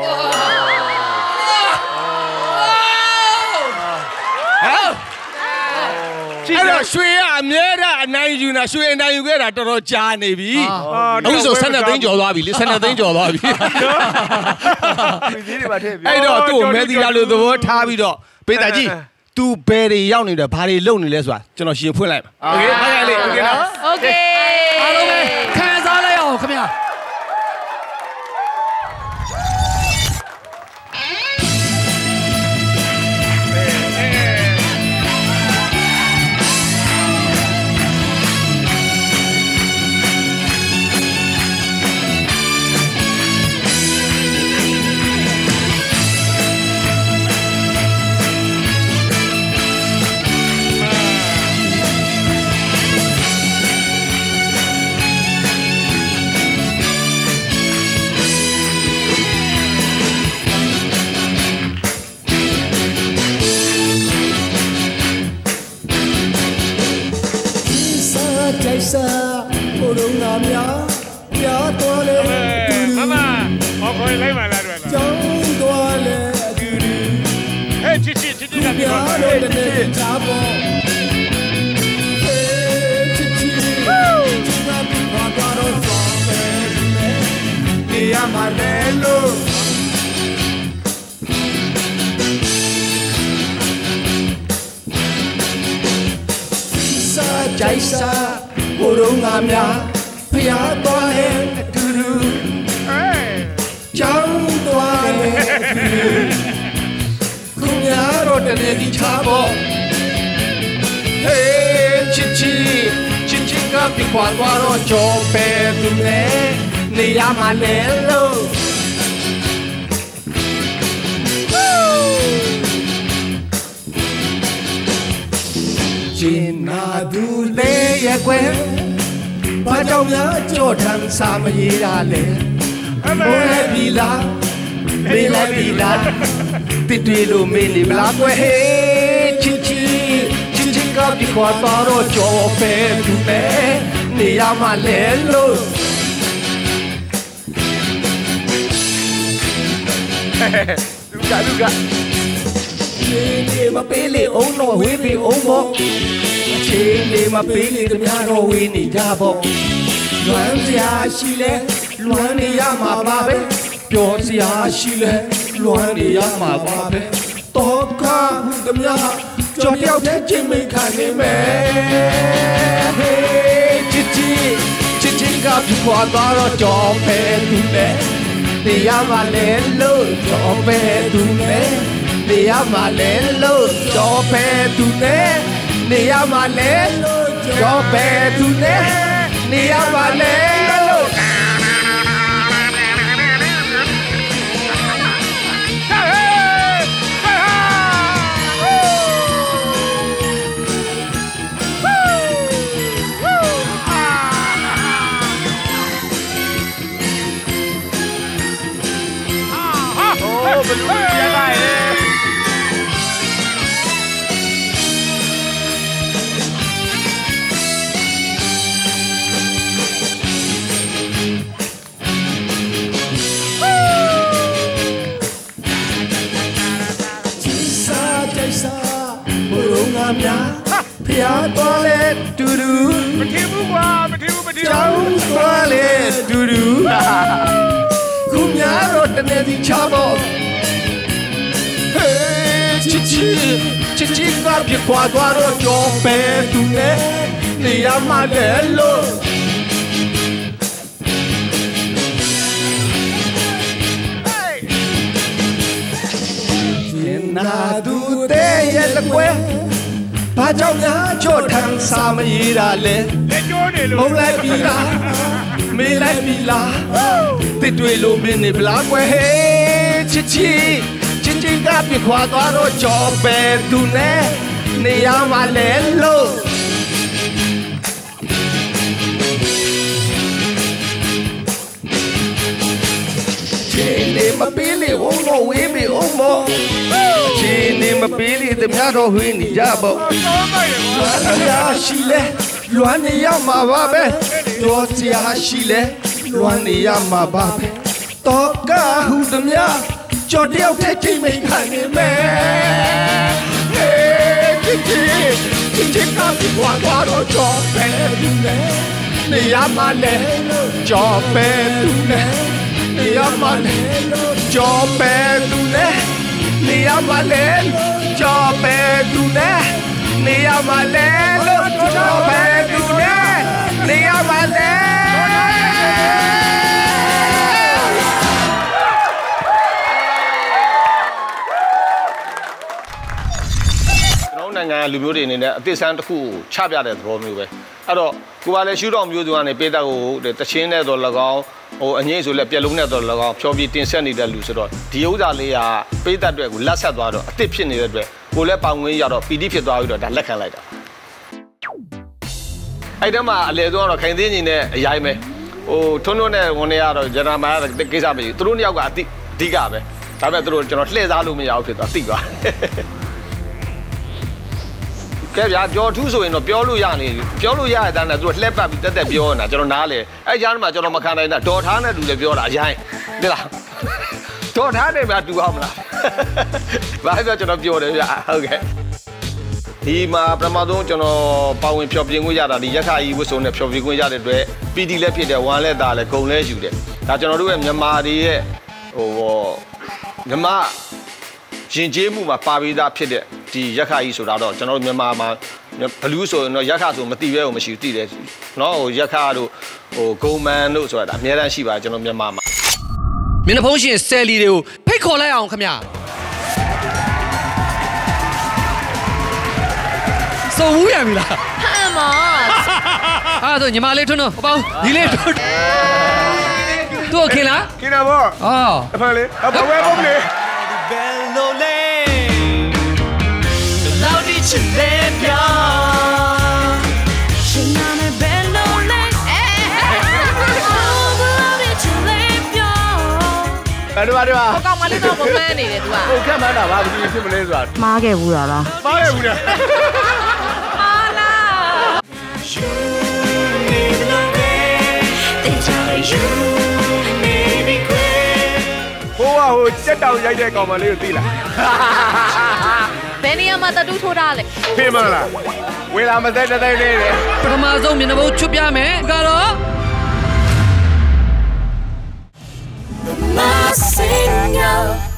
အဲ့တော့ရွှေကအမြဲတမ်းအနိုင်ယူတာရွှေအနိုင်ယူခဲ့တာတော်တော်ကြာနေပြီအခုဆို12သိန်းကျော်သွားပြီလေ12သိန်းကျော်သွားပြီအဲ့တော့သူ့ကိုမဲသီလာလို့သဘောထားပြီးတော့ပေးတာကြီးသူဘယ်တွေရောက်နေတယ်ဘာတွေလုပ်နေလဲဆိုတာကျွန်တော်ရှင်းဖွင့်လိုက်ပါโอเคဖိုင်ရလေးโอเคနော်โอเคအားလုံးပဲခံစားလိုက်အောင်ခင်ဗျာစားကိုရုံနာများပြားတော်လေမမဟောခေါ်လိုက်ပါလားတော့ကျောင်းတော်လေဟဲ့ချစ်ကပြောတယ်တဲ့ချာပေါ်ချစ်ချစ်ကပ်ပါတော့ဆောင်တယ်နေရကြိုက်စားဘုရုံငါများဖျားသွားတဲ့အတူတူကြောင်းသွားတဲ့အတူတူခုများတော့တနေ့ဒီချဖို့ဟေးချစ်ချစ်ကပြခွာသွားတော့ကြောပဲသူနဲ့နေရမှာလဲလို့ကျင်နာသူလေးရဲ့ကွယ်ဘာကြောင့်များကြော့ထမ်းစာမရေးတာလဲမိုးလိုက်ပြီလားမေးလိုက်ပြီလားတစ်တွေလို့မင်းနေမလားကွယ်ဟေးချစ်ကပြခွာသွားတော့ကြောပဲသူနဲ့နေရမှာလဲလို့လူကနေမပေးလေအောင်တော့ဝေးပြီအောင်ပေါ့ချင်းနေမပေးလေတများတော့ဝေးနေကြပေါ့လွမ်းစရာရှိလဲလွမ်းနေရမှာပါပဲပြောစရာရှိလဲလွမ်းနေရမှာပါပဲတော့ကဘူးတများကြော်တယောက်တည်းချင်းမိခံနေမယ်ဟေးချစ်ကပြခွာသွားတော့ကြော်ပဲသူနဲ့နေရမှာလဲလို့ကြော်ပဲသူနဲ့နေရမှာလဲလို့ကြော်ပဲသူနဲ့နေရမှာလဲလို့ကြော်ပဲသူနဲ့နေရမှာလဲလို့ဘလူးပြန်လာရဲ့ဘုရုံငါများဖျားသွားလေတူတူမထီဘူးကွာမထီဘူးကြောင်းသွားလေတူတူခုများတော့တနေ့ဒီချဖို့ဟေးချစ်ကပြခွာသွားတော့ကြောပဲသူနဲ့နေရမှာလဲလို့နာသူတဲ့ရဲ့လကွယ်ဘာကြောင့်များချော့ထမ်းစာမရေးတာလဲလက်ကျိုးနေလို့မုန်းလိုက်ပြီလားမေးလိုက်ပြီလားတစ်တွေလို့မင်းနေဗလားကွယ်ဟေးချစ်ကပြခွာသွားတော့ကြောပဲသူနဲ့နေရမှာလဲလို့မပေးလေဝုန်းတော့ဝေးပြီအောင်မောချင်းနေမပေးလေတများတော့ဝေးနေကြပေါ့လွမ်းစရာရှိလဲလွမ်းနေရမှာပါပဲတော့စရာရှိလဲလွမ်းနေရမှာပါပဲတော့ကဟုတများကြော်တယောက်တည်းချိန်မိန်ခံနေမယ်ဟေးချစ်ကပြွားသွားတော့ကြော်ပဲသူနဲ့နေရမှာလဲကြော်ပဲသူနဲ့နေရမှာလဲကြော်ပဲသူနဲ့နေရမှာလဲကြော်ပဲသူနဲ့နေရမှာလဲလို့ကြော်ပဲသူနဲ့နေရမှာလဲနိုင်ငံလူမျိုးတွေအနေနဲ့အသစ်ဆန်းတစ်ခုချပြတဲ့သဘောမျိုးပဲအဲ့တော့ကိုကလည်းရှူတော်မျိုးသူကနေပေးတဲ့ကိုတချင်းနဲ့တော့၎င်းဟိုအငိမ့်ဆိုလဲပြက်လုံးနဲ့တော့၎င်းဖြောပြီးတင်ဆက်နေတဲ့လူဆိုတော့ဒီဥစ္စာလေးကပေးတဲ့အတွက်ကိုလက်ဆက်သွားတော့အသစ်ဖြစ်နေတဲ့အတွက်ကိုလည်းပေါင်ငင်းရတော့ပီတိဖြစ်သွားပြီးတော့ဒါလက်ခံလိုက်တာအဲ့တည်းမှာအလေတော့ခိုင်သေးညီနဲ့အရိုင်းပဲဟိုထွန်းနဲ့ဝန်နေရတော့ဂျနာမာရကိစ္စမရှိဘူးသူတို့နှစ်ယောက်ကအဓိကပဲဒါပေမဲ့သူတို့ကျွန်တော်လှည့်စားလို့မရဘူးဖြစ်သွားသိသွားကဲဗျာကြော်ထူးဆိုရင်တော့ပြောလို့ရနေပြောလို့ရတဲ့တန်းနဲ့သူကလှက်ပတ်ပြီးတက်ပြောနေတာကျွန်တော်နားလေအဲ့ကြားမှာကျွန်တော်မခံနိုင်တာဒေါ်ထားနဲ့တူလည်းပြောတာအရင်သိလားဒေါ်ထားနဲ့ဗျာတူအောင်မလားဘာပြောကျွန်တော်ပြောတယ်ဗျာဟုတ်ကဲ့ဒီမှာပထမဆုံးကျွန်တော်ပါဝင်ဖျော်ပြခွင့်ရတာဒီရက်ခါကြီးဝတ်စုံနဲ့ဖျော်ပြခွင့်ရတဲ့အတွက် PD လည်းဖြစ်တယ်ဝမ်လည်းသားလည်းဂုံလည်းယူတယ်ဒါကျွန်တော်တို့ရဲ့မြန်မာတွေရဲ့ဟိုမြန်မာရင်ကျေးမှုမှာပါပြီးသားဖြစ်တဲ့ဒီရက်ခကြီးဆိုတာတော့ကျွန်တော်တို့မြန်မာမှာဘလူးဆိုတော့ရက်ခဆိုမသိပဲကိုမရှိဘူးသိတယ်နော်ဟိုရက်ခတို့ဟိုဂုံမန်တို့ဆိုတာအများတန်းရှိပါတယ်ကျွန်တော်မြန်မာမှာမျက်နှာဖုံးရှင်ဆယ်လီတွေကိုဖိတ်ခေါ်လိုက်အောင်ခင်ဗျာစိုးဝူးရပြီလားဟမ်မောအဲ့ဒါညီမလေးထွန်းတော့အပေါင်းဒီလေးထွန်းသူ့ခင်လားခင်တာဗောအော်အဖလေးအဘဝဲပုံးလေဘယ်လိုလဲလောက်ဒီချစ်လေးပြောရှင်နာနဲ့ဘယ်လိုလဲအဲ့တော့ဟိုကောင်မလေးတော့မမှန်းနေတယ် तू อ่ะဟိုခက်မှန်းတာဗာဘယ်လိုဖြစ်မလဲဆိုတာမှားခဲ့ဘူးလားမှားခဲ့ဘူးလားဟာလားဟိုစက်တောင်ရိုက်တဲ့ကောင်မလေးကိုသိလားဘယ်နေရာမှာတတူးထိုးထားလဲဖေးမလားဝေလာမသက်တဲ့လေးတွေပထမဆုံးမျက်နှာဖုံးချွတ်ပြမယ်ကတော့ My singer